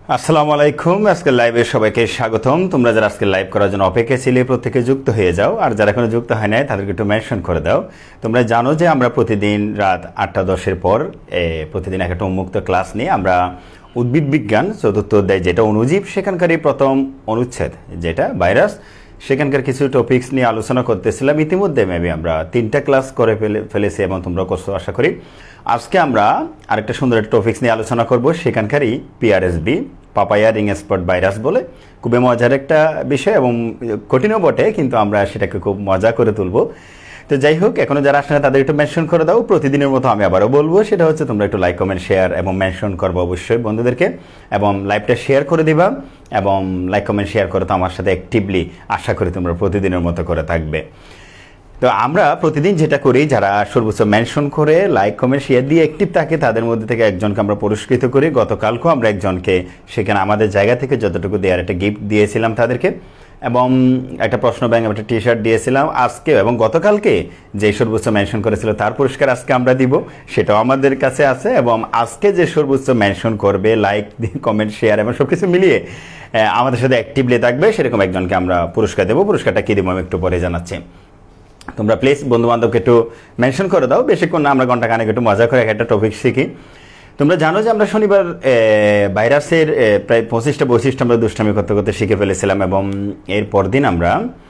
আসসালামু আলাইকুম। আজকে লাইভে সবাইকে স্বাগতম। তোমরা যারা আজকে লাইভ করার জন্য অপেক্ষা ছিলে প্রত্যেকে যুক্ত হয়ে যাও, আর যারা এখনো যুক্ত হয় নাই তাদেরকে একটু মেনশন করে দাও। তোমরা জানো যে আমরা প্রতিদিন রাত 8:10 পর প্রতিদিন একটা উন্মুক্ত ক্লাস নিয়ে আমরা উদ্ভিদ বিজ্ঞান চতুর্থ অধ্যায় যেটা অণুজীব সেখানকারই প্রথম অনুচ্ছেদ যেটা ভাইরাস, সেখানকার কিছু টপিকস নিয়ে আলোচনা করতেছিলাম। ইতিমধ্যে মেবি আমরা 3টা ক্লাস করে ফেলেছি এবং তোমরা করছো আশা করি। আজকে আমরা আরেকটা সুন্দর একটা টপিকস নিয়ে আলোচনা করব, সেখানকারই PRSV papaya ring spot virus বলে। খুবই মজার একটা বিষয় এবং কঠিনও বটে, কিন্তু আমরা সেটাকে খুব মজা করে তুলব। তো যাই হোক, এখনো যারা আসলে তাদের একটু মেনশন করে দাও। প্রতিদিনের মতো আমি আবারও বলবো, সেটা হচ্ছে তোমরা একটু লাইক কমেন্ট শেয়ার এবং মেনশন করবো অবশ্যই বন্ধুদেরকে, এবং লাইভটা শেয়ার করে দিবা এবং লাইক কমেন্ট শেয়ার করে তো আমার সাথে অ্যাক্টিভলি আশা করি তোমরা প্রতিদিনের মতো করে থাকবে। তো আমরা প্রতিদিন যেটা করি, যারা সর্বোচ্চ মেনশন করে লাইক কমেন্ট শেয়ার দিয়ে অ্যাক্টিভ থাকে তাদের মধ্যে থেকে একজনকে আমরা পুরস্কৃত করি। গতকালকেও আমরা একজনকে সেখানে আমাদের জায়গা থেকে যতটুকু দেওয়ার একটা গিফট দিয়েছিলাম তাদেরকে, এবং একটা প্রশ্ন ব্যাংক একটা টি শার্ট দিয়েছিলাম আজকে, এবং গতকালকে যে সর্বোচ্চ মেনশন করেছিল তার পুরস্কার আজকে আমরা দিব, সেটাও আমাদের কাছে আছে। এবং আজকে যে সর্বোচ্চ মেনশন করবে লাইক কমেন্ট শেয়ার এবং সব কিছু মিলিয়ে আমাদের সাথে অ্যাক্টিভলি থাকবে, সেরকম একজনকে আমরা পুরস্কার দেবো। পুরস্কারটা কী দেবো আমি একটু পরে জানাচ্ছি। তোমরা প্লিজ বন্ধুবান্ধবকে একটু মেনশন করে দাও। বেশিক্ষণ না, আমরা ঘন্টা খানেক একটু মজা করে একটা টপিক শিখি। তোমরা জানো যে আমরা শনিবার ভাইরাসের প্রায় 25টা বৈশিষ্ট্য আমরা দুষ্টামি করতে করতে শিখে ফেলেছিলাম, এবং এর পরদিন আমরা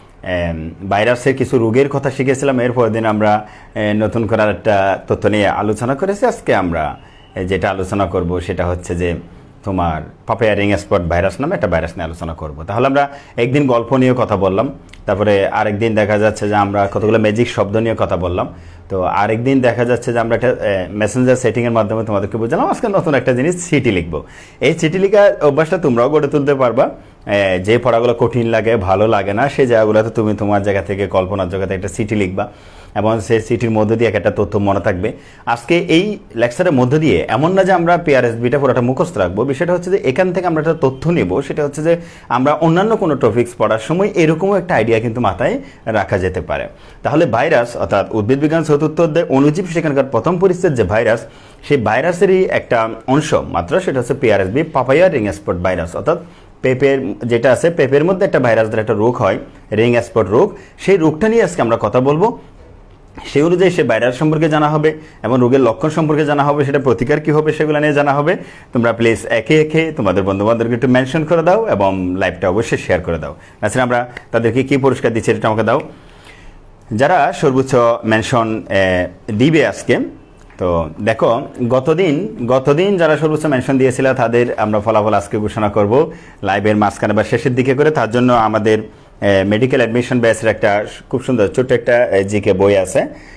ভাইরাসের কিছু রোগের কথা শিখেছিলাম। এর পরদিন আমরা নতুন করার একটা তথ্য নিয়ে আলোচনা করেছি। আজকে আমরা যেটা আলোচনা করব সেটা হচ্ছে যে তোমার পাপায়া রিং স্পট ভাইরাস নামে একটা ভাইরাস নিয়ে আলোচনা করব। তাহলে আমরা একদিন গল্প নিয়ে কথা বললাম, তারপরে আরেকদিন দেখা যাচ্ছে যে আমরা কতগুলো ম্যাজিক শব্দ নিয়ে কথা বললাম, তো আরেকদিন দেখা যাচ্ছে যে আমরা একটা মেসেঞ্জার সেটিংয়ের মাধ্যমে তোমাদেরকে বুঝলাম। আজকে নতুন একটা জিনিস, চিঠি লিখবো। এই চিঠি লেখার অভ্যাসটা তোমরাও গড়ে তুলতে পারবা। যে পড়াগুলো কঠিন লাগে, ভালো লাগে না, সেই জায়গাগুলোতে তুমি তোমার জায়গা থেকে কল্পনার জগতে একটা চিঠি লিখবা, এবং সেই চিঠির মধ্য দিয়ে একটা তথ্য মনে থাকবে। আজকে এই লেকচারের মধ্য দিয়ে এমন না যে আমরা পিআরএসবিটা পুরোটা মুখস্থ রাখবো, বিষয়টা হচ্ছে যে এখান থেকে আমরা একটা তথ্য নেব। সেটা হচ্ছে যে আমরা অন্যান্য কোনো টপিক্স পড়ার সময় এরকমও একটা আইডিয়া কিন্তু মাথায় রাখা যেতে পারে। তাহলে ভাইরাস অর্থাৎ উদ্ভিদ বিজ্ঞান চতুর্থ অধ্যায় অণুজীব সেখানকার প্রথম পরিচ্ছেদ যে ভাইরাস, সেই ভাইরাসেরই একটা অংশ মাত্র, সেটা হচ্ছে PRSV papaya ring spot virus. অর্থাৎ পেঁপের যেটা আছে, পেঁপের মধ্যে একটা ভাইরাস দ্বারা একটা রোগ হয়, রিং স্পট রোগ। সেই রোগটা নিয়ে আজকে আমরা কথা বলবো। সেই অনুযায়ী সে ভাইরাস সম্পর্কে জানা হবে এবং রোগের লক্ষণ সম্পর্কে জানা হবে, সেটা প্রতিকার কী হবে সেগুলো নিয়ে জানা হবে। তোমরা প্লিজ একে একে তোমাদের বন্ধুবান্ধবকে একটু মেনশন করে দাও এবং লাইভটা অবশ্যই শেয়ার করে দাও। আচ্ছা, আমরা তাদেরকে কী পুরস্কার দিচ্ছি এটা আমাকে দাও। যারা সর্বোচ্চ মেনশন দিবে আজকে, তো দেখো গতদিন যারা সর্বোচ্চ মেনশন দিয়েছিল তাদের আমরা ফলাফল আজকে ঘোষণা করব লাইভের মাঝখানে বা শেষের দিকে করে। তার জন্য আমাদের মেডিকেল অ্যাডমিশন ব্যাচের একটা খুব সুন্দর ছোট্ট একটা জিকে বই আছে।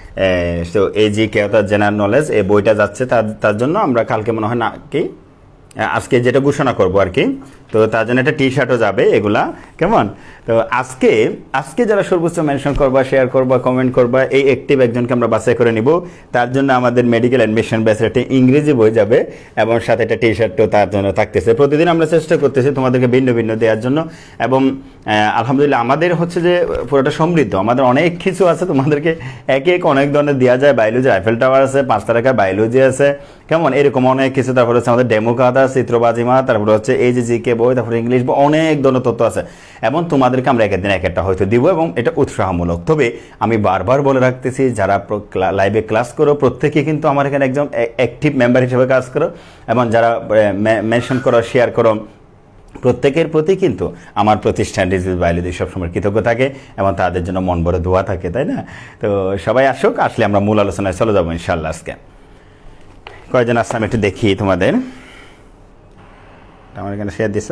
তো এই জিকে অর্থাৎ জেনারেল নলেজ, এই বইটা যাচ্ছে তার জন্য আমরা কালকে মনে হয় না কি আজকে যেটা ঘোষণা করবো আর কি, তো তার জন্য একটা টি শার্টও যাবে, এগুলা কেমন। তো আজকে যারা সর্বোচ্চ মেনশন করবা, শেয়ার করবা, কমেন্ট করবা, এই অ্যাক্টিভ একজনকে আমরা বাছাই করে নিব। তার জন্য আমাদের মেডিকেল অ্যাডমিশন ব্যাচের একটা ইংরেজি বই যাবে এবং সাথে একটা টি শার্টও তার জন্য থাকতেছে। প্রতিদিন আমরা চেষ্টা করতেছি তোমাদেরকে ভিন্ন ভিন্ন দেওয়ার জন্য, এবং আলহামদুলিল্লাহ আমাদের হচ্ছে যে পুরোটা সমৃদ্ধ, আমাদের অনেক কিছু আছে, তোমাদেরকে একে এক অনেক ধরনের দেওয়া যায়। বায়োলজি আইফেল টাওয়ার আছে, 5 তারকা বায়োলজি আছে, কেমন এরকম অনেক কিছু। তারপরে হচ্ছে আমাদের ডেমো খাতা, চিত্রবাজিমা, তারপরে হচ্ছে এই যে জিকে বই, তারপরে ইংলিশ বই, অনেক ধরনের তথ্য আছে। এবং তোমাদেরকে আমরা একদিন এক একটা হয়তো দিব, এবং এটা উৎসাহমূলক। তবে আমি বারবার বলে রাখতেছি, যারা লাইভে ক্লাস করো প্রত্যেকে কিন্তু আমার এখানে একদম অ্যাক্টিভ মেম্বার হিসেবে কাজ করো, এবং যারা মেনশন করো, শেয়ার করো, প্রত্যেকের প্রতি কিন্তু আমার প্রতিষ্ঠান রিজভি বায়োলজি সবসময় কৃতজ্ঞ থাকে এবং তাদের জন্য মন ভরে দোয়া থাকে, তাই না? তো সবাই আসুক, আসলে আমরা মূল আলোচনায় চলে যাবো ইনশাল্লাহ। আজকে কয়জন আসছে আমি একটু দেখি তোমাদের। আমার এখানে শেয়ার দিছ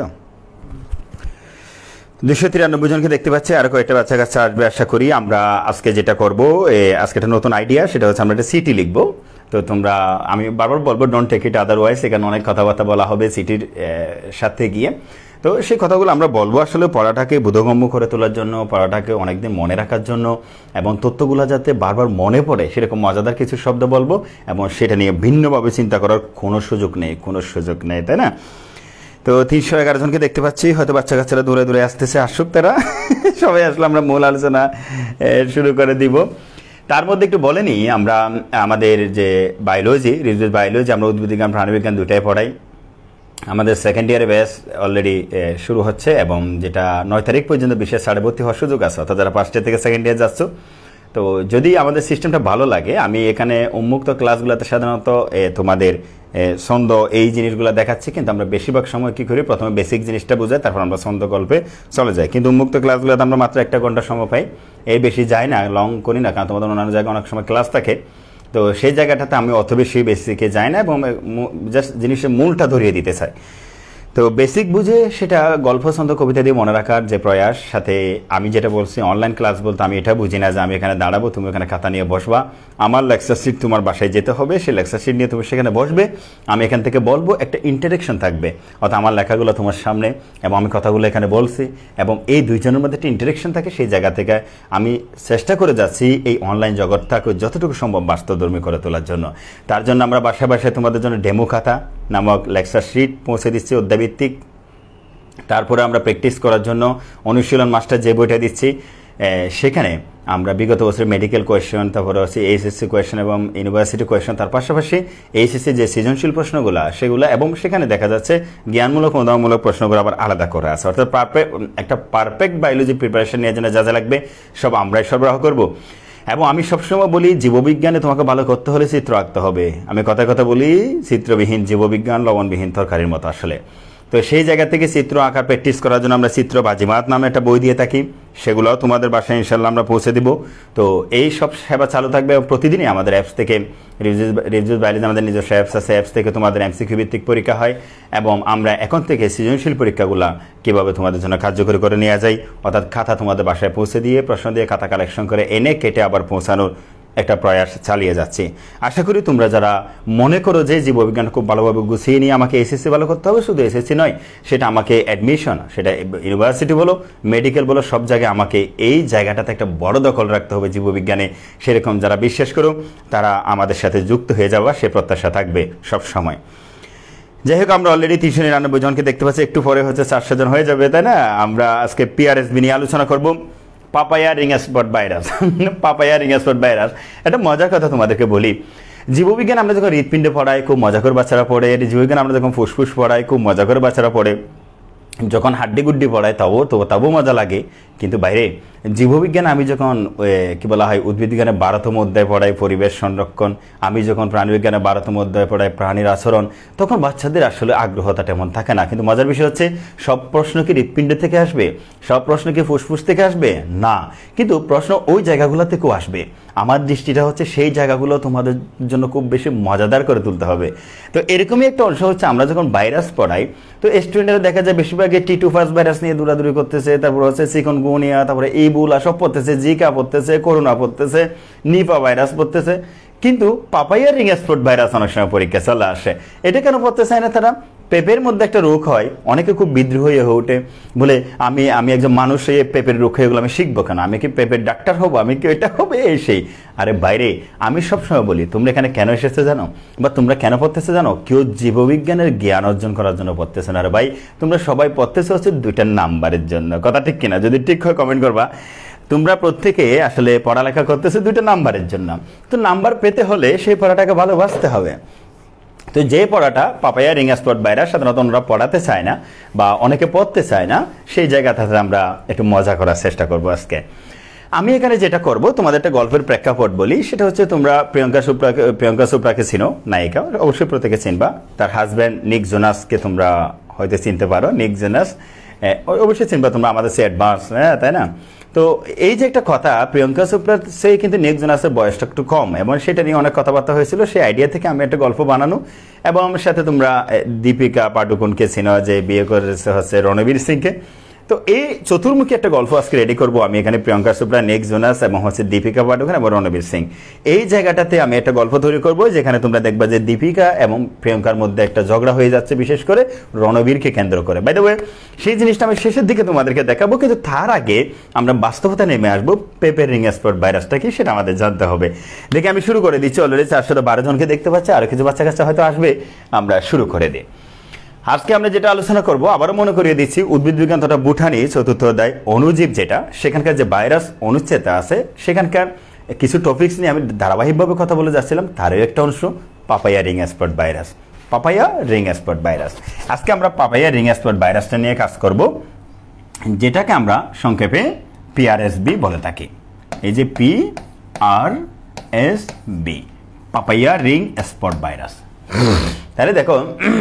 293 জনকে দেখতে পাচ্ছি, আর কয়েকটা বাচ্চা কাচ্চা আসবে আশা করি। আমরা আজকে যেটা করব, আজকে একটা নতুন আইডিয়া, সেটা হচ্ছে আমরা একটা সিটি লিখবো। তো তোমরা, আমি বারবার বলবো ডোন্ট টেক ইট আদারওয়াইজ, এখানে অনেক কথাবার্তা বলা হবে সিটির সাথে গিয়ে। তো সেই কথাগুলো আমরা বলবো আসলে পড়াটাকে বোধগম্য করে তোলার জন্য, পড়াটাকে অনেকদিন মনে রাখার জন্য, এবং তথ্যগুলো যাতে বারবার মনে পড়ে সেরকম মজাদার কিছু শব্দ বলবো, এবং সেটা নিয়ে ভিন্নভাবে চিন্তা করার কোনো সুযোগ নেই, তাই না? তো 311 জনকে দেখতে পাচ্ছি, হয়তো বাচ্চা কাচ্চারা দূরে দূরে আসতেছে, আসুক তারা। সবাই আসলে আমরা মূল আলোচনা শুরু করে দিব। তার মধ্যে একটু বলে নিই, আমরা আমাদের যে বায়োলজি, রিজভি বায়োলজি, আমরা উদ্ভিদ বিজ্ঞান প্রাণীবিজ্ঞান দুটাই পড়াই। আমাদের সেকেন্ড ইয়ারে ব্যাচ অলরেডি শুরু হচ্ছে এবং যেটা 9 তারিখ পর্যন্ত বিশেষ ছাড়ে ভর্তি হওয়ার সুযোগ আছে, অর্থাৎ যারা ফার্স্ট ইয়ার থেকে সেকেন্ড ইয়ার যাচ্ছ। তো যদি আমাদের সিস্টেমটা ভালো লাগে, আমি এখানে উন্মুক্ত ক্লাসগুলোতে সাধারণত তোমাদের ছন্দ এই জিনিসগুলো দেখাচ্ছি, কিন্তু আমরা বেশিরভাগ সময় কী করি, প্রথমে বেসিক জিনিসটা বোঝাই, তারপর আমরা ছন্দ গল্পে চলে যাই। কিন্তু উন্মুক্ত ক্লাসগুলোতে আমরা মাত্র 1 ঘন্টা সময় পাই, এই বেশি যায় না, লং করি না, কারণ তোমাদের অন্যান্য জায়গায় অনেক সময় ক্লাস থাকে। তো সেই জায়গাটাতে আমি অত বেশি বেসিকে যাই না এবং জাস্ট জিনিসের মূলটা ধরিয়ে দিতে চাই। তো বেসিক বুঝে সেটা গল্প ছন্দ কবিতা দিয়ে মনে রাখার যে প্রয়াস, সাথে আমি যেটা বলছি অনলাইন ক্লাস বলতে আমি এটা বুঝি না যে আমি এখানে দাঁড়াবো, তুমি এখানে খাতা নিয়ে বসবা, আমার লেকচার শিট তোমার বাসায় যেতে হবে, সেই লেকচার শিট নিয়ে তুমি সেখানে বসবে, আমি এখান থেকে বলবো, একটা ইন্টারেকশন থাকবে, অর্থাৎ আমার লেখাগুলো তোমার সামনে এবং আমি কথাগুলো এখানে বলছি এবং এই দুইজনের মধ্যে একটা ইন্টারেকশন থাকে। সেই জায়গা থেকে আমি চেষ্টা করে যাচ্ছি এই অনলাইন জগৎটাকে যতটুকু সম্ভব বাস্তবধর্মী করে তোলার জন্য। তার জন্য আমরা বাসায় বাসায় তোমাদের জন্য ডেমো খাতা নামক লেকচার শিট পৌঁছে দিচ্ছি অধ্যায়ভিত্তিক। তারপরে আমরা প্র্যাকটিস করার জন্য অনুশীলন মাস্টার যে বইটা দিচ্ছি, সেখানে আমরা বিগত বছরের মেডিকেল কোয়েশ্চেন, তারপরে হচ্ছে এইচএসসি কোয়েশ্চেন এবং ইউনিভার্সিটি কোয়েশ্চেন, তার পাশাপাশি এইচএসসি যে সৃজনশীল প্রশ্নগুলো সেগুলো, এবং সেখানে দেখা যাচ্ছে জ্ঞানমূলক অনুদানমূলক প্রশ্নগুলো আবার আলাদা করে আছে। অর্থাৎ একটা পারফেক্ট বায়োলজি প্রিপারেশন নেওয়ার জন্য যা যা লাগবে সব আমরাই সরবরাহ করব। এবং আমি সবসময় বলি, জীববিজ্ঞানে তোমাকে ভালো করতে হলে চিত্র আঁকতে হবে। আমি কথায় কথা বলি, চিত্রবিহীন জীববিজ্ঞান লবণবিহীন তরকারির মতো আসলে। তো সেই জায়গা থেকে চিত্র আঁকার প্র্যাকটিস করার জন্য আমরা চিত্র বাজিমাত নামে একটা বই দিয়ে থাকি, সেগুলোও তোমাদের বাসায় ইনশাল্লাহ আমরা পৌঁছে দিব। তো এই সব সেবা চালু থাকবে প্রতিদিনই। আমাদের অ্যাপস থেকে রিভজিউস বায়োলজি আমাদের নিজস্ব অ্যাপস আছে, অ্যাপস থেকে তোমাদের এমসিকিউ ভিত্তিক পরীক্ষা হয় এবং আমরা এখন থেকে সৃজনশীল পরীক্ষাগুলো কীভাবে তোমাদের জন্য কার্যকরী করে নেওয়া যায়, অর্থাৎ খাতা তোমাদের বাসায় পৌঁছে দিয়ে প্রশ্ন দিয়ে খাতা কালেকশন করে এনে কেটে আবার পৌঁছানোর একটা প্রয়াস চালিয়ে যাচ্ছি। আশা করি তোমরা যারা মনে করো যে জীববিজ্ঞান খুব ভালোভাবে গুছিয়ে নিয়ে আমাকে এসএসসি ভালো করতে হবে, শুধু এসএসসি নয়, সেটা আমাকে অ্যাডমিশন, সেটা ইউনিভার্সিটি বলো মেডিকেল বলো, সব জায়গায় আমাকে এই জায়গাটাতে একটা বড় দখল রাখতে হবে জীববিজ্ঞানে, সেরকম যারা বিশ্বাস করো তারা আমাদের সাথে যুক্ত হয়ে যাওয়া সে প্রত্যাশা থাকবে সব সময়। যাই হোক, আমরা অলরেডি 399 জনকে দেখতে পাচ্ছি, একটু পরে হচ্ছে 400 জন হয়ে যাবে, তাই না? আমরা আজকে PRSV নিয়ে আলোচনা করব। Papaya ring spot virus, papaya ring spot virus, একটা মজার কথা তোমাদেরকে বলি। জীববিজ্ঞান আমরা যখন হৃৎপিণ্ডে পড়াই খুব মজা করে বাচ্চারা পড়ে, জীববিজ্ঞান আমরা যখন ফুসফুস পড়াই খুব মজা করে বাচ্চারা পড়ে, যখন হাড্ডি গুড্ডি পড়ায় তবু মজা লাগে। কিন্তু বাইরে জীববিজ্ঞান আমি যখন কি বলা হয় উদ্ভিদবিজ্ঞানে 12তম অধ্যায় পড়াই পরিবেশ সংরক্ষণ, আমি যখন প্রাণীবিজ্ঞানে 12তম অধ্যায় পড়াই প্রাণীর আচরণ, তখন বাচ্চাদের আসলে আগ্রহতা তেমন থাকে না। কিন্তু মজার বিষয় হচ্ছে, সব প্রশ্ন কি হৃৎপিণ্ড থেকে আসবে? সব প্রশ্ন কি ফুসফুস থেকে আসবে? না, কিন্তু প্রশ্ন ওই জায়গাগুলো থেকেও আসবে। আমার দৃষ্টিটা হচ্ছে সেই জায়গাগুলো তোমাদের জন্য খুব বেশি মজাদার করে তুলতে হবে। তো এরকমই একটা অংশ হচ্ছে, আমরা যখন ভাইরাস পড়াই তো স্টুডেন্টরা দেখা যায় বেশিরভাগই T2 ভাইরাস নিয়ে দৌড়াদৌড়ি করতেছে, তারপর হচ্ছে চিকনগুনিয়া, তারপরে ইবোলা সব পড়তেছে, জিকা পড়তেছে, করোনা পড়তেছে, নিপা ভাইরাস পড়তেছে, কিন্তু পাপাইয়া রিং স্পট ভাইরাস অনেক সময় পরীক্ষা চলে আসে। এটা কেন পড়তে চায় না তারা? পেঁপের মধ্যে একটা রোগ হয়, অনেকে খুব বিদ্রোহী হয়ে ওঠে, বলে আমি একজন মানুষ হয়ে পেঁপের রোগ হয়ে গেলো, আমি শিখবো কেন? আমি কি পেঁপের ডাক্তার হবো? আমি কি এটা হবে? এই সেই। আরে বাইরে, আমি সবসময় বলি, তোমরা এখানে কেন এসেছো জানো, বা তোমরা কেন পড়তেছো জানো? কেউ জীববিজ্ঞানের জ্ঞান অর্জন করার জন্য পড়তেছে না। আরে ভাই, তোমরা সবাই পড়তেছো হচ্ছে 2টা নাম্বারের জন্য। কথা ঠিক কিনা? যদি ঠিক হয় কমেন্ট করবা। তোমরা প্রত্যেকে আসলে পড়ালেখা করতেছে 2টা নাম্বারের জন্য। তো নাম্বার পেতে হলে সেই পড়াটাকে ভালোবাসতে হবে। তো যে পড়াটা পাপায়া রিং স্পট ভাইরাস সাধারণত ওরা পড়াতে চায় না বা অনেকে পড়তে চায় না, সেই জায়গাটাতে আমরা একটু মজা করার চেষ্টা করব আজকে। আমি এখানে যেটা করব, তোমাদের একটা গল্পের প্রেক্ষাপট বলি। সেটা হচ্ছে, তোমরা প্রিয়াঙ্কা চোপড়াকে চিনো, নায়িকা, অবশ্যই প্রত্যেকে চিনবা। তার হাজব্যান্ড নিক জোনাসকে তোমরা হয়তো চিনতে পারো। নিক জোনাস অবশ্যই চিনবা তোমরা, আমাদের সে অ্যাডভান্স, হ্যাঁ তাই না? তো এই যে একটা কথা, প্রিয়াঙ্কা চোপড়ার সেই কিন্তু নিক জোনাসের বয়সটা একটু কম, এবং সেটা নিয়ে অনেক কথাবার্তা হয়েছিল। সেই আইডিয়া থেকে আমি একটা গল্প বানানো, এবং আমার সাথে তোমরা দীপিকা পাডুকোনকে চিনো, যে বিয়ে করেছে হচ্ছে রণবীর সিংকে। তো এই চতুর্মুখী একটা গল্প আজকে রেডি করবো আমি এখানে। প্রিয়াঙ্কা চোপড়া, নিক জোনাস এবং হচ্ছে দীপিকা পাডুকোন এবং রণবীর সিং, এই জায়গাটাতে আমি একটা গল্প তৈরি করবো, যেখানে তোমরা দেখবা যে দীপিকা এবং প্রিয়াঙ্কার মধ্যে একটা ঝগড়া হয়ে যাচ্ছে, বিশেষ করে রণবীরকে কেন্দ্র করে। বাই দ্য ওয়ে, সেই জিনিসটা আমি শেষের দিকে তোমাদেরকে দেখাবো, কিন্তু তার আগে আমরা বাস্তবতা নেমে আসবো। পেপের রিং স্পট ভাইরাসটা কি সেটা আমাদের জানতে হবে। দেখে আমি শুরু করে দিচ্ছি। অলরেডি 412 জনকে দেখতে পাচ্ছি, আরো কিছু বাচ্চা কাচ্চা হয়তো আসবে, আমরা শুরু করে দিই। আজকে আমরা যেটা আলোচনা করব, আবারও মনে করিয়ে দিচ্ছি, উদ্ভিদ বিজ্ঞান তথা বুঠানি 4র্থ অধ্যায় অণুজীব, যেটা সেখানকার যে ভাইরাস অনুচ্ছেদ আছে, সেখানকার কিছু টপিকস নিয়ে আমি ধারাবাহিকভাবে কথা বলে যাচ্ছিলাম। তারই একটা অংশ papaya ring spot virus. Papaya ring spot virus. আজকে আমরা পাপাইয়া রিং স্পট ভাইরাসটা নিয়ে কাজ করব, যেটাকে আমরা সংক্ষেপে PRSV বলে থাকি। এই যে PRSV, papaya ring spot virus. তাহলে দেখো,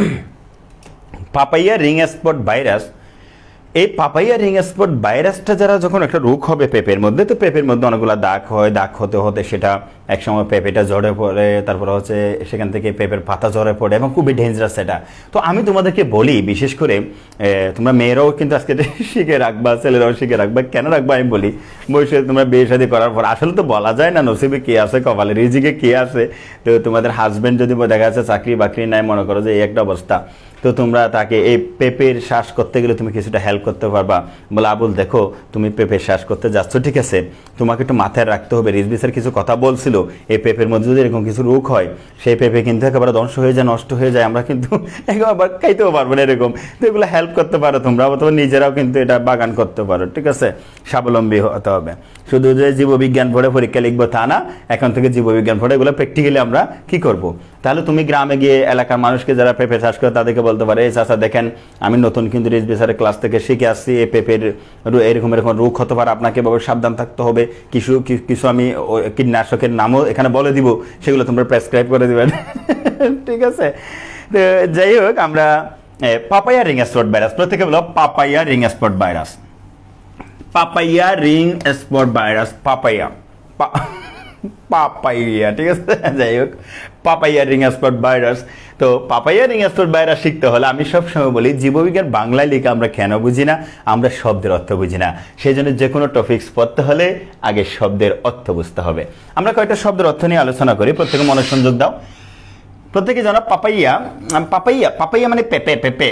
পাপাইয়া রিং স্পট ভাইরাস, এই পাপাইয়া রিং স্পট ভাইরাসটা যারা যখন একটা রোগ হবে পেঁপের মধ্যে, তো পেঁপের মধ্যে অনেকগুলো দাগ হয়, দাগ হতে হতে সেটা একসময় পেঁপেটা ঝরে পড়ে, তারপরে হচ্ছে সেখান থেকে পেঁপের পাতা ঝরে পড়ে এবং খুবই ডেঞ্জারাস সেটা। তো আমি তোমাদেরকে বলি, বিশেষ করে তোমরা মেয়েরাও কিন্তু আজকে শিখে রাখবা, ছেলেরাও শিখে রাখবা। কেন রাখবা আমি বলি, বয়সে তোমরা বিয়ে শাদী করার পর আসলে তো বলা যায় না নসিবে কে আছে, কপালে রিজিকে কে আছে। তো তোমাদের হাজব্যান্ড যদি দেখা যাচ্ছে চাকরি বাকরি নাই, মনে করো যে এই একটা অবস্থা, তো তোমরা তাকে এই পেঁপের শ্বাস করতে গেলে তুমি কিছুটা হেল্প করতে পারবা। বলে আবুল দেখো তুমি পেঁপের শ্বাস করতে যাচ্ছ, ঠিক আছে, তোমাকে একটু মাথায় রাখতে হবে, রিজভি স্যার কিছু কথা বলছিল, এই পেঁপের মধ্যে যদি এরকম কিছু রোগ হয়, সেই পেঁপে কিন্তু একেবারে ধ্বংস হয়ে যায়, নষ্ট হয়ে যায়, আমরা কিন্তু একেবারে খাইতেও পারবো না এরকম। তো এগুলো হেল্প করতে পারো তোমরা, অথবা নিজেরাও কিন্তু এটা বাগান করতে পারো, ঠিক আছে। স্বাবলম্বী হতে হবে। শুধু যে জীববিজ্ঞান পড়ে পরীক্ষা লিখবো তা না, এখন থেকে জীববিজ্ঞান পড়ে এগুলো প্র্যাকটিক্যালি আমরা কি করব। তাহলে তুমি গ্রামে গিয়ে এলাকার মানুষকে যারা পেঁপে চাষ করে তাদেরকে বলতে পারে, এই চাচা দেখেন আমি নতুন কিন্তু রিজভি স্যারের ক্লাস থেকে শিখে আসছি, এই পেঁপের এরকম এরকম রোগ হতে পারে, আপনাকে এভাবে সাবধান থাকতে হবে, কিছু কিছু আমি কীটনাশকের নামও এখানে বলে দিব, সেগুলো তোমরা প্রেসক্রাইব করে দিবেন, ঠিক আছে। তো যাই হোক, আমরা পাপাইয়া রিং স্পট ভাইরাস, প্রত্যেকে বলো papaya ring spot virus, papaya ring spot virus, papaya papaya, ঠিক আছে। যাই হোক, পাপাইয়া রিং স্পট ভাইরাস। তো পাপাইয়া রিং স্পট ভাইরাস শিখতে হলে আমি সবসময় বলি, জীববিজ্ঞান বাংলায় লিখে আমরা কেন বুঝি না, আমরা শব্দের অর্থ বুঝি না। সেই জন্য যে কোনো টপিক্স পড়তে হলে আগে শব্দের অর্থ বুঝতে হবে। আমরা কয়েকটা শব্দের অর্থ নিয়ে আলোচনা করি, প্রত্যেকে মনোসংযোগ দাও। প্রত্যেকে জানো পাপাইয়া, পাপাইয়া পাপাইয়া মানে পেঁপে, পেঁপে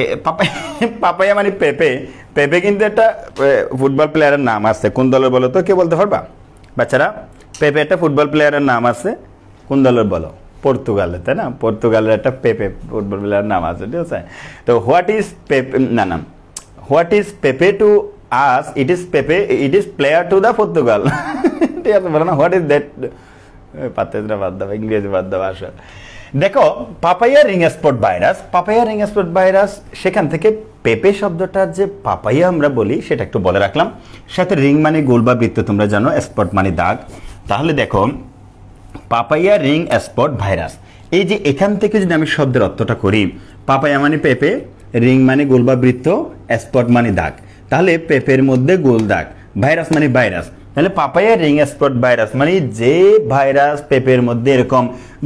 পাপাইয়া মানে পেঁপে। পেঁপে কিন্তু একটা ফুটবল প্লেয়ারের নাম আছে, কোন দলের বলো তো, কে বলতে পারবা বাচ্চারা? পেঁপে একটা ফুটবল প্লেয়ারের নাম আছে, কোন দলের বলো? পর্তুগালের, তাই না? পর্তুগালের একটা পেঁপে ফুটবল প্লেয়ারের নাম আছে, ঠিক আছে। তো হোয়াট ইজ পেঁপে, না হোয়াট ইজ পেঁপে টু আস, ইট ইজ পেঁপে, it is player to the Portugal, ঠিক আছে, বলো না হোয়াট ইজ দ্যাট, পাতেজরা বাদ দাও, ইংরেজি বাদ দাও। আসা দেখো, papaya ring spot virus, papaya ring spot virus, সেখান থেকে পেঁপে শব্দটার যে পাপাইয়া আমরা বলি সেটা একটু বলে রাখলাম। সাথে রিং মানে গোল বা বৃত্ত তোমরা জানো, স্পট মানে দাগ। তাহলে দেখো, পাপাইয়া রিং স্পট ভাইরাস, এই যে এখান থেকে যদি আমি শব্দের অর্থটা করি, পাপাইয়া মানে পেঁপে, রিং মানে গোল বা বৃত্ত, স্পট মানে দাগ, তাহলে পেঁপের মধ্যে গোল দাগ, ভাইরাস মানে ভাইরাস, তাহলে পাপাইয়া রিং স্পট ভাইরাস মানে যে ভাইরাস পেঁপের মধ্যে এরকম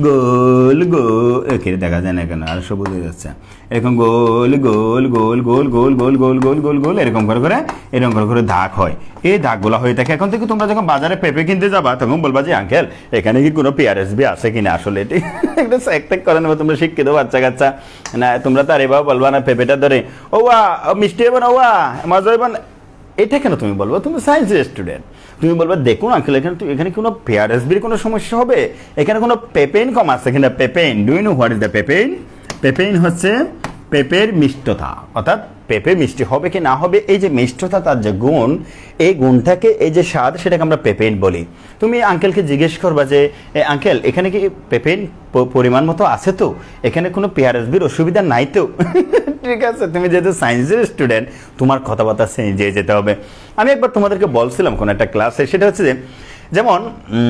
গোল গোল, দেখা যায় না কেন, আর সবুজ হয়ে যাচ্ছে, এরকম গোল গোল গোল গোল গোল গোল গোল গোল গোল গোল এরকম করে করে এরকম করে করে দাগ হয়। এই দাগগুলো হয়ে থাকে। এখন থেকে তোমরা যখন বাজারে পেঁপে কিনতে যাবা তখন বলবা যে আঙ্কেল এখানে কি কোনো PRSV আছে কিনা, আসলে এটি একটা চেক টেক করে নেবো। তোমরা শিক্ষিত বাচ্চা কাচ্চা না, তোমরা তার এবার বলবা না পেঁপেটা ধরে ওয়া মিষ্টি হইব না, ওয়া মজা হইব না, এটা কেন তুমি বলবো? তুমি সায়েন্সের স্টুডেন্ট, তুমি বলবো দেখুন আঙ্কেল এখানে কোনো PRSVর কোনো সমস্যা হবে, এখানে কোনো পেপেইন কম আছে কিনা। Papain, do you know what is the papain? Papain হচ্ছে পেঁপের মিষ্টতা, অর্থাৎ পেঁপে মিষ্টি হবে কি না হবে, এই যে মিষ্টতা তার যে গুণ, এই গুণটাকে, এই যে স্বাদ, সেটাকে আমরা পেপেইন বলি। তুমি আঙ্কেলকে জিজ্ঞেস করবা যে আঙ্কেল এখানে কি পেপেইন পরিমাণ মতো আছে, তো এখানে কোনো PRSVর অসুবিধা নাই তো, ঠিক আছে। তুমি যেহেতু সায়েন্সের স্টুডেন্ট, তোমার কথাবার্তা চেঞ্জ হয়ে যেতে হবে। আমি একবার তোমাদেরকে বলছিলাম কোনো একটা ক্লাসে, সেটা হচ্ছে যে যেমন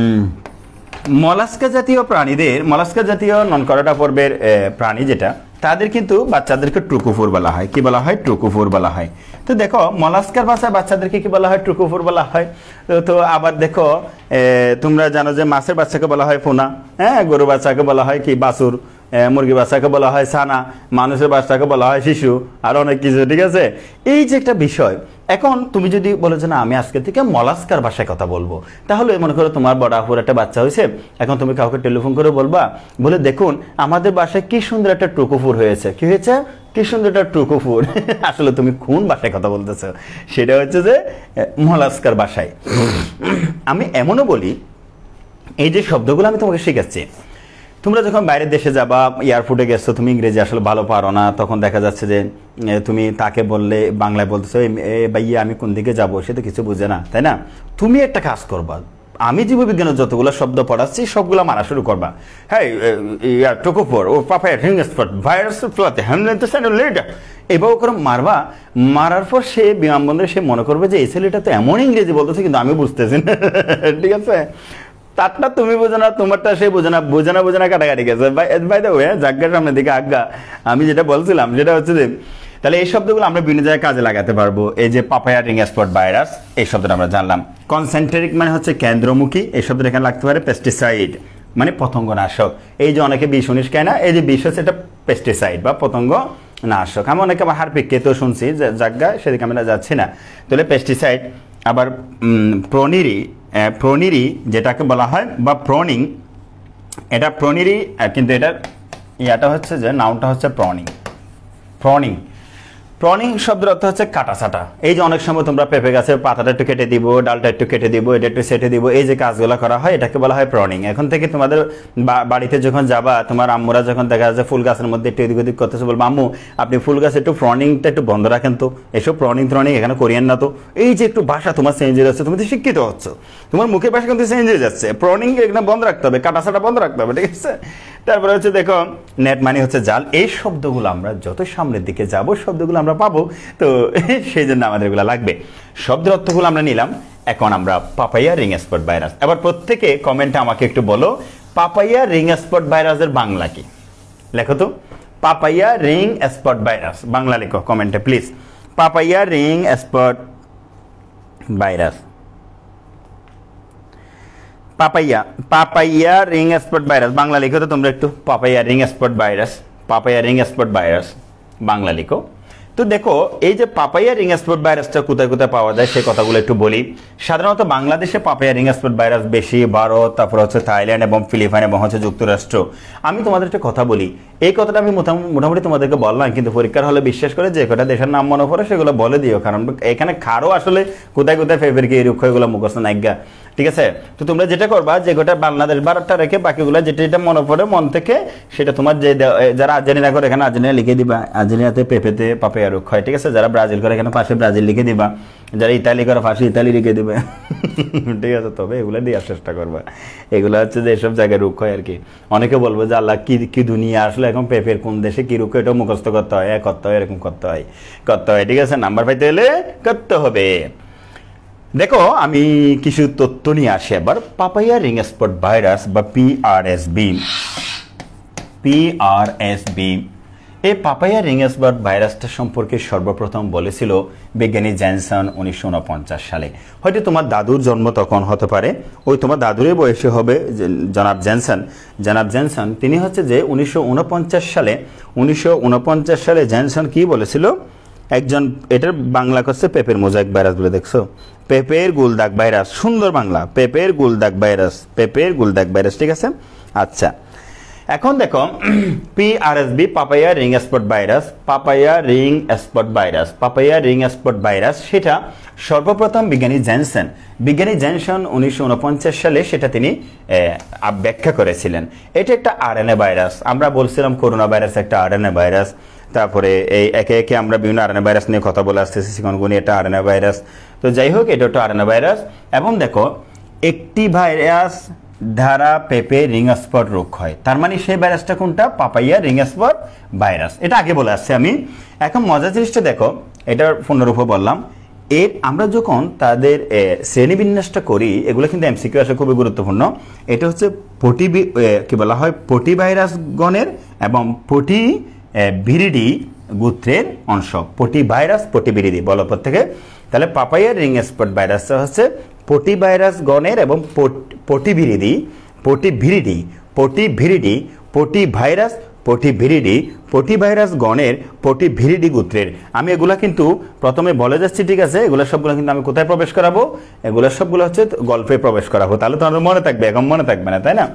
মলাস্কা জাতীয় প্রাণীদের, মলাস্কা জাতীয় ননকরাটা পর্বের প্রাণী যেটা, তাদের কিন্তু বাচ্চাদেরকে ট্রুকোফোর বলা হয়। কি বলা হয়? ট্রুকোফোর বলা হয়। তো দেখো, মলাস্কার ভাষায় বাচ্চাদেরকে কি বলা হয়? ট্রুকোফোর বলা হয়। তো আবার দেখো, তোমরা জানো যে মাছের বাচ্চাকে বলা হয় পোনা, হ্যাঁ, গরু বাচ্চাকে বলা হয় কি বাছুর, মুরগি বাচ্চাকে বলা হয় ছানা, মানুষের বাচ্চাকে বলা হয় শিশু, আর অনেক কিছু, ঠিক আছে। এই যে একটা বিষয়, এখন তুমি যদি বলো যে না আমি আজকে থেকে মলাস্কার ভাষায় কথা বলবো, তাহলে মনে করো তোমার বড় আপুর একটা বাচ্চা হয়েছে, এখন তুমি কাউকে টেলিফোন করে বলবা, বলে দেখুন আমাদের বাসায় কি সুন্দর একটা ট্রুকোফোর হয়েছে। কি হয়েছে? কি সুন্দর একটা ট্রুকোফোর। আসলে তুমি কোন ভাষায় কথা বলতেছো? সেটা হচ্ছে যে মলাস্কার ভাষায়। আমি এমনও বলি, এই যে শব্দগুলো আমি তোমাকে শেখাচ্ছি, তোমরা যখন বাইরের দেশে যাবা, এয়ারপোর্টে গেছো, তুমি ইংরেজি আসলে ভালো পারো না, তখন দেখা যাচ্ছে যে তুমি তাকে বললে বাংলায় বলতেছো ভাইয়া আমি কোন দিকে যাবো, সে তো কিছু বুঝে না, তাই না? তুমি একটা কাজ করবা, আমি জীববিজ্ঞানের যতগুলো শব্দ পড়াচ্ছি সবগুলো মানা শুরু করবা। হ্যাঁ, টোকোপর ও পাপায়া রিং স্পট ভাইরাস ফ্লাতে এবার করে মারবা। মারার পর সে বিমানবন্দরে সে মনে করবে যে এই ছেলেটা তো এমন ইংরেজি বলতেছে কিন্তু আমি বুঝতেছি না। ঠিক আছে, তারটা তুমি বোঝো না, তোমারটা সে বোঝে না, বোঝে না কাটাকাটি গেছে। বাই দ্য ওয়ে, জায়গার সামনের দিকে আজ্ঞা আমি যেটা বলছিলাম সেটা হচ্ছে যে তাহলে এই শব্দগুলো আমরা বিভিন্ন জায়গায় কাজে লাগাতে পারবো। এই যে পাপায়া রিং স্পট ভাইরাস, এই শব্দটা আমরা জানলাম। কনসেন্ট্রিক মানে হচ্ছে কেন্দ্রমুখী, এই শব্দটা এখানে লাগতে পারে। পেস্টিসাইড মানে পতঙ্গনাশক। এই যে অনেকে বিষ উনিশ খায় না, এই যে বিষ হচ্ছে এটা পেস্টিসাইড বা পতঙ্গ নাশক। আমি অনেকে আবার হারপিক কেতেও শুনছি, যে জায়গায় সেদিকে আমরা যাচ্ছি না। তাহলে পেস্টিসাইড। আবার প্রনিরি যেটাকে বলা হয় বা প্রনিং, এটা প্রনিরি, কিন্তু এটার ইয়াটা হচ্ছে যে নাউনটা হচ্ছে প্রনিং। প্রনিং শব্দের অর্থ হচ্ছে কাটাছাটা। এই যে অনেক সময় তোমরা পেঁপে গাছের পাতাটা একটু কেটে দিব, ডালটা একটু কেটে দিব, এটা একটু সেটে দিব, এই যে কাজগুলো করা হয় এটাকে বলা হয় প্রনিং। এখন থেকে তোমাদের বাড়িতে যখন যাবা, তোমার আম্মুরা যখন দেখা যাচ্ছে ফুল গাছের মধ্যে একটু এদিক ওদিক করতেছে, বলবো আম্মু আপনি ফুল গাছে একটু প্রনিংটা একটু বন্ধ রাখেন তো, এসব প্রনিং এখানে করিয়েন না তো। এই যে একটু ভাষা তোমার চেঞ্জ হয়ে যাচ্ছে, তুমি তো শিক্ষিত হচ্ছ, তোমার মুখের ভাষা কিন্তু চেঞ্জ হয়ে যাচ্ছে। প্রনিং এখানে বন্ধ রাখতে হবে, কাটাছাটা বন্ধ রাখতে হবে। ঠিক আছে, তারপরে হচ্ছে দেখো নেট মানে হচ্ছে জাল। এই শব্দগুলো আমরা যত সামনের দিকে যাব শব্দগুলো আমরা পাবো, তো সেই জন্য আমাদের এগুলো লাগবে। শব্দের অর্থগুলো আমরা নিলাম। এখন আমরা পাপাইয়া রিং স্পট ভাইরাস। এবার প্রত্যেকে কমেন্টে আমাকে একটু বলো পাপাইয়া রিং স্পট ভাইরাসের বাংলা কি। লেখো তো, papaya ring spot virus Bangla লেখো কমেন্টে please. Papaya ring spot virus, papaya ring spot virus Bangla লিখো তো তোমরা একটু। Papaya ring spot virus Bangla লিখো। তো দেখো এই যে পাপাইয়া রিং স্পট ভাইরাসটা কোথায় কোথায় পাওয়া যায় সে কথাগুলো একটু বলি। সাধারণত বাংলাদেশে পাপাইয়া রিং স্পট ভাইরাস বেশি, ভারত, তারপর হচ্ছে থাইল্যান্ড এবং ফিলিপাইন এবং হচ্ছে যুক্তরাষ্ট্র। আমি তোমাদের একটা কথা বলি, এই কথাটা আমি মোটামুটি তোমাদেরকে বললাম, কিন্তু পরীক্ষার হলে বিশ্বাস করে যে কটা দেশের নাম মনে পড়ে সেগুলো বলে দিও, কারণ এখানে খারও আসলে কোথায় কোথায় ফেব্রুয়ারি কি রুক্ষ এগুলো মুখস্থ নাইগা। ঠিক আছে, তো তোমরা যেটা করবা যে গোটা বাংলাদেশ ভারতটা রেখে বাকিগুলো যেটা যেটা মনে পড়ে মন থেকে সেটা তোমার যে যারা আর্জেন্টিনা করে এখানে আর্জেন্টিনা লিখে দিবা, আর্জেন্টিনাতে পেপেতে পাপাইয়া রুক্ষ হয়। ঠিক আছে, যারা ব্রাজিল করে এখানে পাশে ব্রাজিল লিখে দিবা, যারা ইতালি করে পাশে ইতালি লিখে দিবে। ঠিক আছে, তবে এগুলো দেওয়ার চেষ্টা করবা। এগুলো হচ্ছে যে এসব জায়গায় রুক্ষ হয় আর কি। অনেকে বলবো যে আল্লাহ কি দুনিয়া আসলে এখন পেপের কোন দেশে কি রুক্ষ এটাও মুখস্থ করতে হয়, এরকম করতে হয়। ঠিক আছে, নাম্বার পাইতে হলে করতে হবে। দেখো আমি কিছু তথ্য নিয়ে আসি এবার। পাপাইয়া রিং স্পট ভাইরাস বা পিআরএসভি, এই পাপাইয়া রিং স্পট ভাইরাসটা সম্পর্কে সর্বপ্রথম বলেছিল বিজ্ঞানী জেনসন 1949 সালে। হয়তো তোমার দাদুর জন্ম তখন হতে পারে, ওই তোমার দাদুরই বয়সে হবে জনাব জেনসন। তিনি হচ্ছে যে 1949 সালে জেনসন কি বলেছিল, একজন, এটার বাংলা করছে পেপের মোজাইক ভাইরাস বলে, দেখছো পেপের গুলদাগ ভাইরাস, সুন্দর বাংলা, পেপের গুলদাগ ভাইরাস। ঠিক আছে, আচ্ছা এখন দেখো PRSV papaya ring spot virus, সেটা সর্বপ্রথম বিজ্ঞানী জেনসন 1949 সালে সেটা তিনি ব্যাখ্যা করেছিলেন। এটা একটা আরএনএ ভাইরাস। আমরা বলছিলাম করোনা ভাইরাস একটা আরএনএ ভাইরাস, তারপরে এই একে একে আমরা বিভিন্ন আরএনএ ভাইরাস নিয়ে কথা বলে আসতেছি, চিকনগুনি এটা আরএনএ ভাইরাস। তো যাই হোক, এটা একটা আরএনএ ভাইরাস। এবং দেখো একটি ভাইরাস দ্বারা পেপে রিং স্পট রোগ হয়, তার মানে সেই ভাইরাসটা কোনটা, পাপাইয়া রিং স্পট ভাইরাস। এটা আগে বলে আসছি আমি। এখন মজার জিনিসটা দেখো, এটার পুনরূপ বললাম, এর আমরা যখন তাদের শ্রেণীবিন্যাসটা করি, এগুলো কিন্তু এমসিকিউ আসলে খুবই গুরুত্বপূর্ণ। এটা হচ্ছে কি বলা হয়, পটি ভাইরাস গণের এবং পটি ভিরিডি গোত্রের অংশ। পটি ভাইরাস, পটি ভিরিডি বলো প্রত্যেকে। তাহলে পাপাইয়া রিং স্পট ভাইরাসটা হচ্ছে পটি ভাইরাস গণের এবং পটি ভাইরাস গণের পটি ভিরিডি গোত্রের। আমি এগুলা কিন্তু প্রথমে বলে যাচ্ছি, ঠিক আছে, এগুলো সবগুলো কিন্তু আমি কোথায় প্রবেশ করাবো, এগুলো সবগুলো হচ্ছে গল্পে প্রবেশ করাবো, তাহলে তোমাদের মনে থাকবে, এখন মনে থাকবে না, তাই না?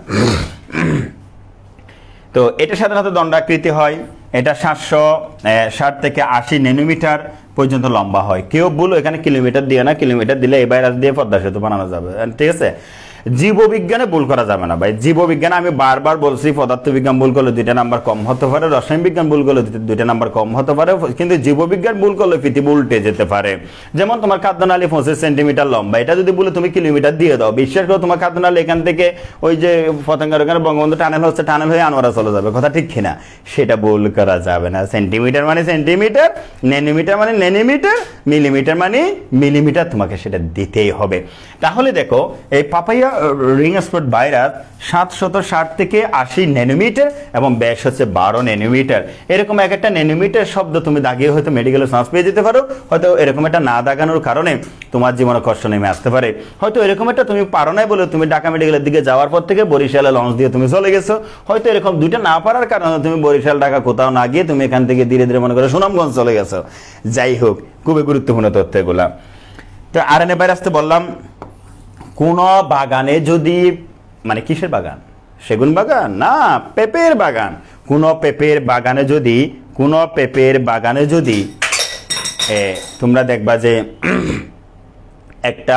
তো এটা সাধারণত দণ্ডাকৃতি হয়, এটা 760 থেকে 80 ন্যানোমিটার পর্যন্ত লম্বা হয়। কেউ বলো এখানে কিলোমিটার দিয়ে না, কিলোমিটার দিলে এই ভাইরাস দিয়ে পদ্মা সেতু বানানো যাবে, ঠিক আছে। জীববিজ্ঞানে ভুল করা যাবে না ভাই। জীববিজ্ঞানে আমি বারবার বলছি, পদার্থবিজ্ঞান ভুল করলে 2টা নাম্বার কম হতে পারে, রসায়ন বিজ্ঞান ভুল করলে 2টা নাম্বার কম হতে পারে, কিন্তু জীববিজ্ঞান ভুল করলে পৃথিবী উল্টে যেতে পারে। যেমন তোমার খাদ্যনালী 25 সেন্টিমিটার লম্বা, এটা যদি বলে তুমি কিলোমিটার দিয়ে দাও, বিশ্বাস করো তোমার খাদ্যনালী এখান থেকে ওই যে পতঙ্গের ওখানে বঙ্গবন্ধু টানেল হচ্ছে, টানেল হয়ে আনোয়ারা চলে যাবে, কথা ঠিক কিনা? সেটা ভুল করা যাবে না। সেন্টিমিটার মানে সেন্টিমিটার, ন্যানোমিটার মানে ন্যানোমিটার, মিলিমিটার মানে মিলিমিটার, তোমাকে সেটা দিতেই হবে। তাহলে দেখো এই পাপাইয়া রিং স্পট ভাইরাস 760 থেকে 80 ন্যানোমিটার এবং ব্যাস হচ্ছে 12 ন্যানোমিটার। এরকম এক একটা ন্যানোমিটার শব্দ তুমি দাগিয়ে হয়তো মেডিকেলে চান্স পেয়ে যেতে পারো, হয়তো এরকম একটা না দাগানোর কারণে তোমার জীবনে কষ্ট নেমে আসতে পারে, হয়তো এরকম একটা তুমি পারো নাই বলে তুমি ঢাকা মেডিকেলের দিকে যাওয়ার পর থেকে বরিশালে লঞ্চ দিয়ে তুমি চলে গেছো, হয়তো এরকম 2টা না পারার কারণে তুমি বরিশাল ঢাকা কোথাও না গিয়ে তুমি এখান থেকে ধীরে ধীরে মনে করো সুনামগঞ্জ চলে গেছো। যাই হোক, খুবই গুরুত্বপূর্ণ তথ্য এগুলা। তো আরএনএ ভাইরাস তো বললাম, কোন বাগানে যদি, মানে কিসের বাগান? সেগুন বাগান না, পেঁপের বাগান। কোন পেঁপের বাগানে যদি তোমরা দেখবা যে একটা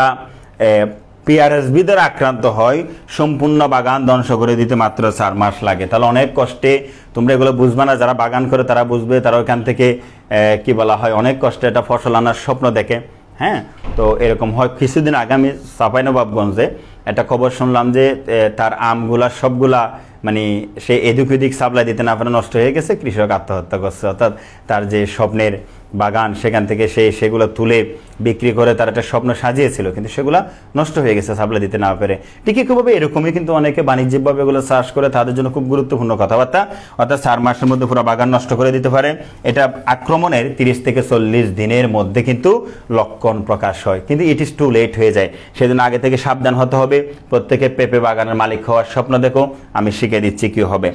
PRSV দ্বারা আক্রান্ত হয়, সম্পূর্ণ বাগান ধ্বংস করে দিতে মাত্র 4 মাস লাগে। তাহলে অনেক কষ্টে, তোমরা এগুলো বুঝবে না, যারা বাগান করে তারা বুঝবে, তারা ওখান থেকে কি বলা হয়, অনেক কষ্টে একটা ফসল আনার স্বপ্ন দেখে। হ্যাঁ, তো এরকম হয়। কিছুদিন আগে আমি চাঁপাইনবাবগঞ্জে একটা খবর শুনলাম যে তার আমগুলা সবগুলা মানে সে এদিক ওদিক সাপ্লাই দিতে না পারে নষ্ট হয়ে গেছে, কৃষক আত্মহত্যা করছে। অর্থাৎ তার যে স্বপ্নের বাগান সেখান থেকে সেগুলো তুলে বিক্রি করে তার একটা স্বপ্ন সাজিয়েছিল, কিন্তু সেগুলো নষ্ট হয়ে গেছে সাপ্লাই দিতে না পেরে। ঠিক একইভাবে এরকমই কিন্তু অনেকে বাণিজ্যিকভাবে এগুলো চাষ করে, তাদের জন্য খুব গুরুত্বপূর্ণ কথাবার্তা। অর্থাৎ 4 মাসের মধ্যে পুরো বাগান নষ্ট করে দিতে পারে। এটা আক্রমণের 30 থেকে 40 দিনের মধ্যে কিন্তু লক্ষণ প্রকাশ হয়, কিন্তু ইট ইজ টু লেট হয়ে যায়। সেজন্য আগে থেকে সাবধান হতে হবে। প্রত্যেকে পেঁপে বাগানের মালিক হওয়ার স্বপ্ন দেখো, আমি শিখিয়ে দিচ্ছি কি হবে।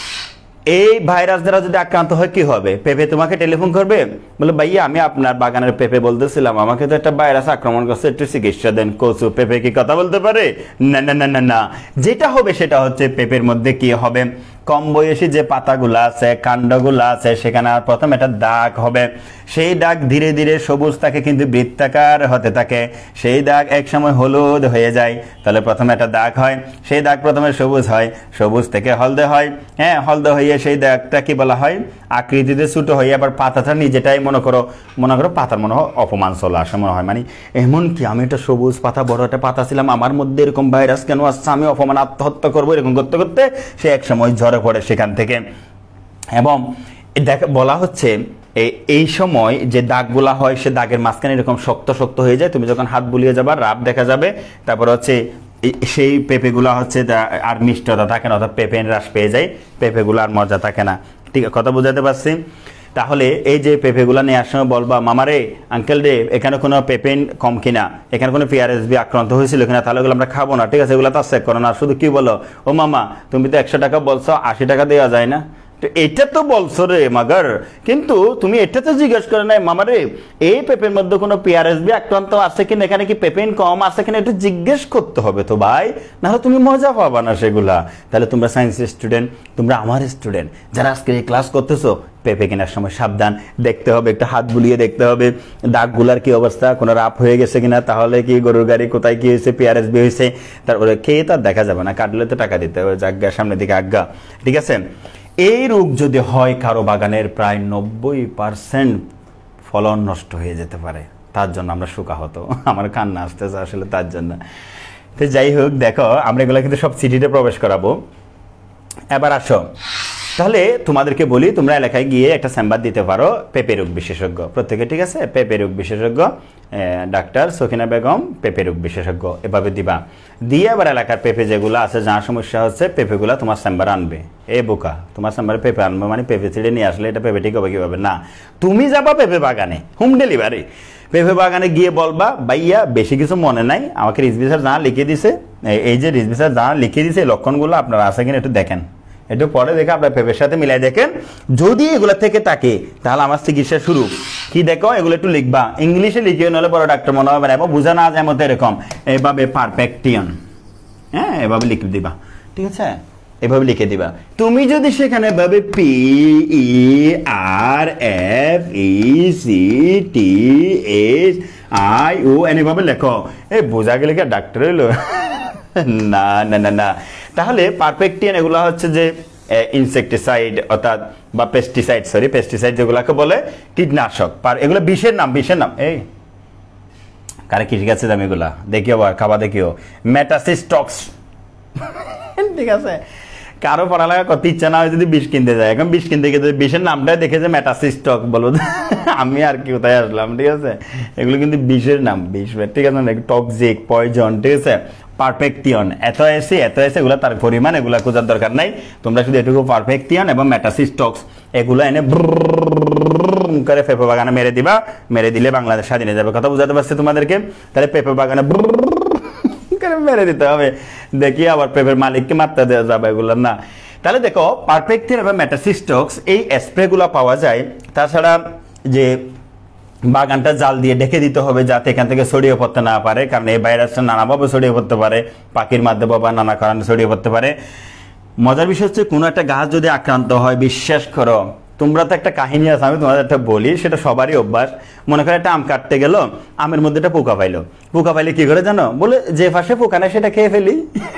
এই ভাইরাস দ্বারা যদি আক্রান্ত হয় কি হবে? পেঁপে তোমাকে টেলিফোন করবে, বলে ভাইয়া আমি আপনার বাগানের পেঁপে বলতেছিলাম, আমাকে তো একটা ভাইরাস আক্রমণ করছে, একটু চিকিৎসা দেন। কচু পেঁপে কি কথা বলতে পারে? না না না না না। যেটা হবে সেটা হচ্ছে পেঁপের মধ্যে কি হবে, কম বয়সী যে পাতাগুলো আছে, কাণ্ডগুলো আছে, সেখানে প্রথম একটা দাগ হবে। সেই দাগ ধীরে ধীরে সবুজ থাকে কিন্তু বৃত্তাকার হতে থাকে। সেই দাগ এক সময় হলুদ হয়ে যায়। তাহলে প্রথমে একটা দাগ হয়, সেই দাগ প্রথমে সবুজ হয়, সবুজ থেকে হলদে হয়। হ্যাঁ, হলদে হয়ে সেই দাগটা কি বলা হয়, আকৃতিতে ছোট হয়ে আবার পাতাটা নিজেটাই মনে করো পাতার মনে হয় অপমান চলে আসে, মনে হয় মানে এমন কি আমি একটা সবুজ পাতা, বড় একটা পাতা ছিলাম, আমার মধ্যে এরকম ভাইরাস কেন আসছে, আমি অপমান, আত্মহত্যা করবো, এরকম করতে করতে সে এক সময় ঝরে পড়ে সেখান থেকে। এবং বলা হচ্ছে এই সময় যে দাগগুলা হয়, সে দাগের মাঝখানে এরকম শক্ত শক্ত হয়ে যায়। তুমি যখন হাত বুলিয়ে যাবা রাব দেখা যাবে। তারপর হচ্ছে সেই পেঁপেগুলা হচ্ছে আর মিষ্টতা থাকে না, অর্থাৎ পেঁপের রাস পেয়ে যায়, পেঁপেগুলো আর মজা থাকে না। ঠিক কথা বুঝাতে পারছি? তাহলে এই যে পেঁপেগুলো নিয়ে আসার সময় বলবা, মামা রে, আঙ্কেল রে, এখানে কোনো পেঁপে কম কিনা, এখানে কোনো PRSV আক্রান্ত হয়েছিল কিনা, তাহলে ওগুলো আমরা খাবো না। ঠিক আছে, এগুলো তো চেক করো না, শুধু কি বলো, ও মামা তুমি তো 100 টাকা বলছো, 80 টাকা দেওয়া যায় না? এটা তো বলছো রে মাগার, কিন্তু তুমি এটা তো জিজ্ঞেস করে নাই, মামা রে এই পেঁপের মধ্যে কোনো PRSV আক্রান্ত আছে কিনা, এখানে কি পেঁপেন কম আছে কিনা, একটু জিজ্ঞেস করতে হবে তো ভাই, নাহলে তুমি মজা পাবা না সেগুলা। তাহলে তোমরা সায়েন্স স্টুডেন্ট, তোমরা আমার স্টুডেন্ট, যারা আজকে এই ক্লাস করতেছো, পেঁপে কেনার সময় সাবধান, দেখতে হবে, একটু হাত বুলিয়ে দেখতে হবে দাগগুলার কি অবস্থা, কোনো রাপ হয়ে গেছে কিনা, তাহলে কি গরুর গাড়ি কোথায় কি হয়েছে, PRSV হয়েছে, তারপরে খেয়ে তার দেখা যাবে না, কাটলে তো টাকা দিতে হবে, জাগ্গা সামনের দিকে আজ্ঞা। ঠিক আছে, এই রোগ যদি হয় কারো বাগানের, প্রায় 90% ফলন নষ্ট হয়ে যেতে পারে। তার জন্য আমরা শোকাহত, আমার কান্না আসতেছে আসলে তার জন্য। তো যাই হোক, দেখো আমরা এগুলো কিন্তু সব সিটিতে প্রবেশ করাবো। এবার আসো, তাহলে তোমাদেরকে বলি, তোমরা এলাকায় গিয়ে একটা চেম্বার দিতে পারো পেঁপে রোগ বিশেষজ্ঞ প্রত্যেকে। ঠিক আছে, পেঁপে রোগ বিশেষজ্ঞ ডাক্তার সকিনা বেগম পেঁপে রোগ বিশেষজ্ঞ, এভাবে দিবা। দিয়ে আবার এলাকার পেঁপে যেগুলো আছে, যার সমস্যা হচ্ছে, পেঁপেগুলো তোমার চেম্বারে আনবে। এ বোকা, তোমার চেম্বারে পেঁপে আনবে মানে পেঁপে ছিঁড়ে নিয়ে আসলে এটা পেঁপে ঠিক হবে কিভাবে? না, তুমি যাবা পেঁপে বাগানে, হোম ডেলিভারি। পেঁপে বাগানে গিয়ে বলবা, ভাইয়া বেশি কিছু মনে নাই, আমাকে রিজভি স্যার যা লিখে দিছে, এই যে রিজভি স্যার যা লিখে দিছে এই লক্ষণগুলো আপনারা আছে কিনা একটু দেখেন, একটু পরে দেখে আপনার পেঁপের সাথে মিলাই দেখেন। যদি এগুলো থেকে থাকে তাহলে আমার চিকিৎসা শুরু। কি দেখো, এগুলো একটু লিখবা, ইংলিশে লিখিও, নাহলে বড় ডাক্তার মনে হবে না, এবং বোঝা না যায় মতো এরকম এভাবে পারফেক্টিয়ন, হ্যাঁ এভাবে লিখে দিবা। ঠিক আছে, এভাবে লিখে দিবা। তুমি যদি সেখানে ভাবে PRFECTSION এভাবে লেখো, বোঝা গেলে কি ডাক্তার হইলো? না না না না, তাহলে পারফেক্টিয়ান এগুলো হচ্ছে যে ইনসেকটিসাইড অর্থাৎ বা পেস্টিসাইড যেগুলোকে বলে কীটনাশক, এগুলো বিষের নাম। এই কারে কৃষি গাছের দাম এগুলা দেখিও, আবার খাবার দেখিও মেটাসিস্টক্স। ঠিক আছে, কারো পড়ালেখা করতে ইচ্ছা না হয় যদি বিষ কিনতে যায়, এখন বিষ কিনতে গিয়ে বিষের নামটাই দেখে যে মেটাসিস্টক বলো, আমি আর কি কোথায় আসলাম। ঠিক আছে, এগুলো কিন্তু বিষের নাম, বিষ, ঠিক আছে, টক্সিক, পয়জন, ঠিক আছে। পারফেক্টিয়ন এত এসে এগুলো তার পরিমাণ, এগুলো খোঁজার দরকার নাই, তোমরা শুধু এটুকু পারফেক্টিয়ন এবং মেটাসিস্টক্স এগুলো এনে করে পেঁপে বাগানে মেরে দিবা, মেরে দিলে বাংলাদেশ স্বাধীন হয়ে যাবে। কথা বুঝাতে পারছি তোমাদেরকে? তাহলে পেঁপে বাগানে মেরে দিতে হবে, দেখি আবার পেঁপের মালিককে মারতে দেওয়া যাবে এগুলো না। তাহলে দেখো পারফেক্টিয়ন এবং মেটাসিস্টক্স এই স্প্রেগুলো পাওয়া যায়। তাছাড়া যে বাগানটা জাল দিয়ে ঢেকে দিতে হবে যাতে এখান থেকে ছড়িয়ে পড়তে না পারে, কারণ এই ভাইরাসটা নানাভাবে ছড়িয়ে পড়তে পারে, পাখির মাধ্যমে বা নানা কারণে ছড়িয়ে পড়তে পারে। মজার বিষয় হচ্ছে কোনো একটা গাছ যদি আক্রান্ত হয়, বিশ্বাস করো, তোমরা তো একটা কাহিনী আছে, আমি তোমাদের একটা বলি, সেটা সবারই অভ্যাস। মনে করে একটা আম কাটতে গেল, আমের মধ্যে একটা পোকা পাইলে কি করে জানো? বলে যে পাশে পোকা নেই সেটা খেয়ে ফেলি।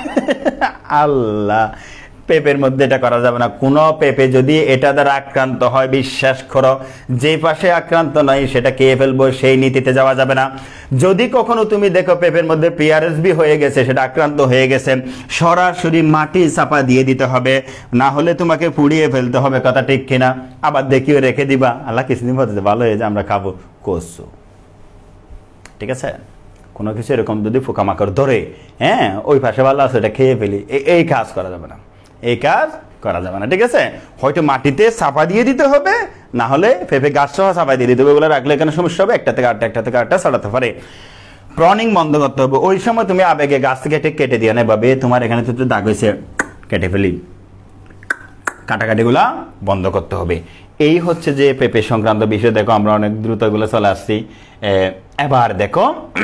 আল্লাহ, পেঁপের মধ্যে এটা করা যাবে না। কোনো পেঁপে যদি এটা দ্বারা আক্রান্ত হয়, বিশ্বাস করো, যে পাশে আক্রান্ত নয় সেটা খেয়ে ফেলবো, সেই নীতিতে যাওয়া যাবে না। যদি কখনো তুমি দেখো পেঁপের মধ্যে PRSV হয়ে গেছে, সেটা আক্রান্ত হয়ে গেছে, সরাসরি মাটি চাপা দিয়ে দিতে হবে, না হলে তোমাকে পুড়িয়ে ফেলতে হবে। কথা ঠিক কিনা? আবার দেখিও রেখে দিবা, আল্লাহ কিছুদিন পরে ভালো হয়ে যায়, আমরা খাবো কচু। ঠিক আছে, কোনো কিছু এরকম যদি পোকামাকড় ধরে, হ্যাঁ, ওই পাশে ভালো আছে এটা খেয়ে ফেলি, এই কাজ করা যাবে না, এই কাজ করা যাবে না। ঠিক আছে, হয়তো মাটিতে চাপা দিয়ে দিতে হবে, না হলে পেঁপে গাছ সহ চাপা দিয়ে দিতে হবে। ওগুলো রাখলে এখানে সমস্যা হবে, একটা থেকে আটটা ছড়াতে পারে। প্রনিং বন্ধ করতে হবে। ওই সময় তুমি আবেগে গাছ থেকে কেটে দিয়ে নেবে, তোমার এখানে তো দাগ হয়েছে, কেটে ফেলি, কাটাকাটিগুলা বন্ধ করতে হবে। এই হচ্ছে যে পেঁপে সংক্রান্ত বিষয়। দেখো আমরা অনেক দ্রুত এগুলো চলে আসছি। এবার দেখো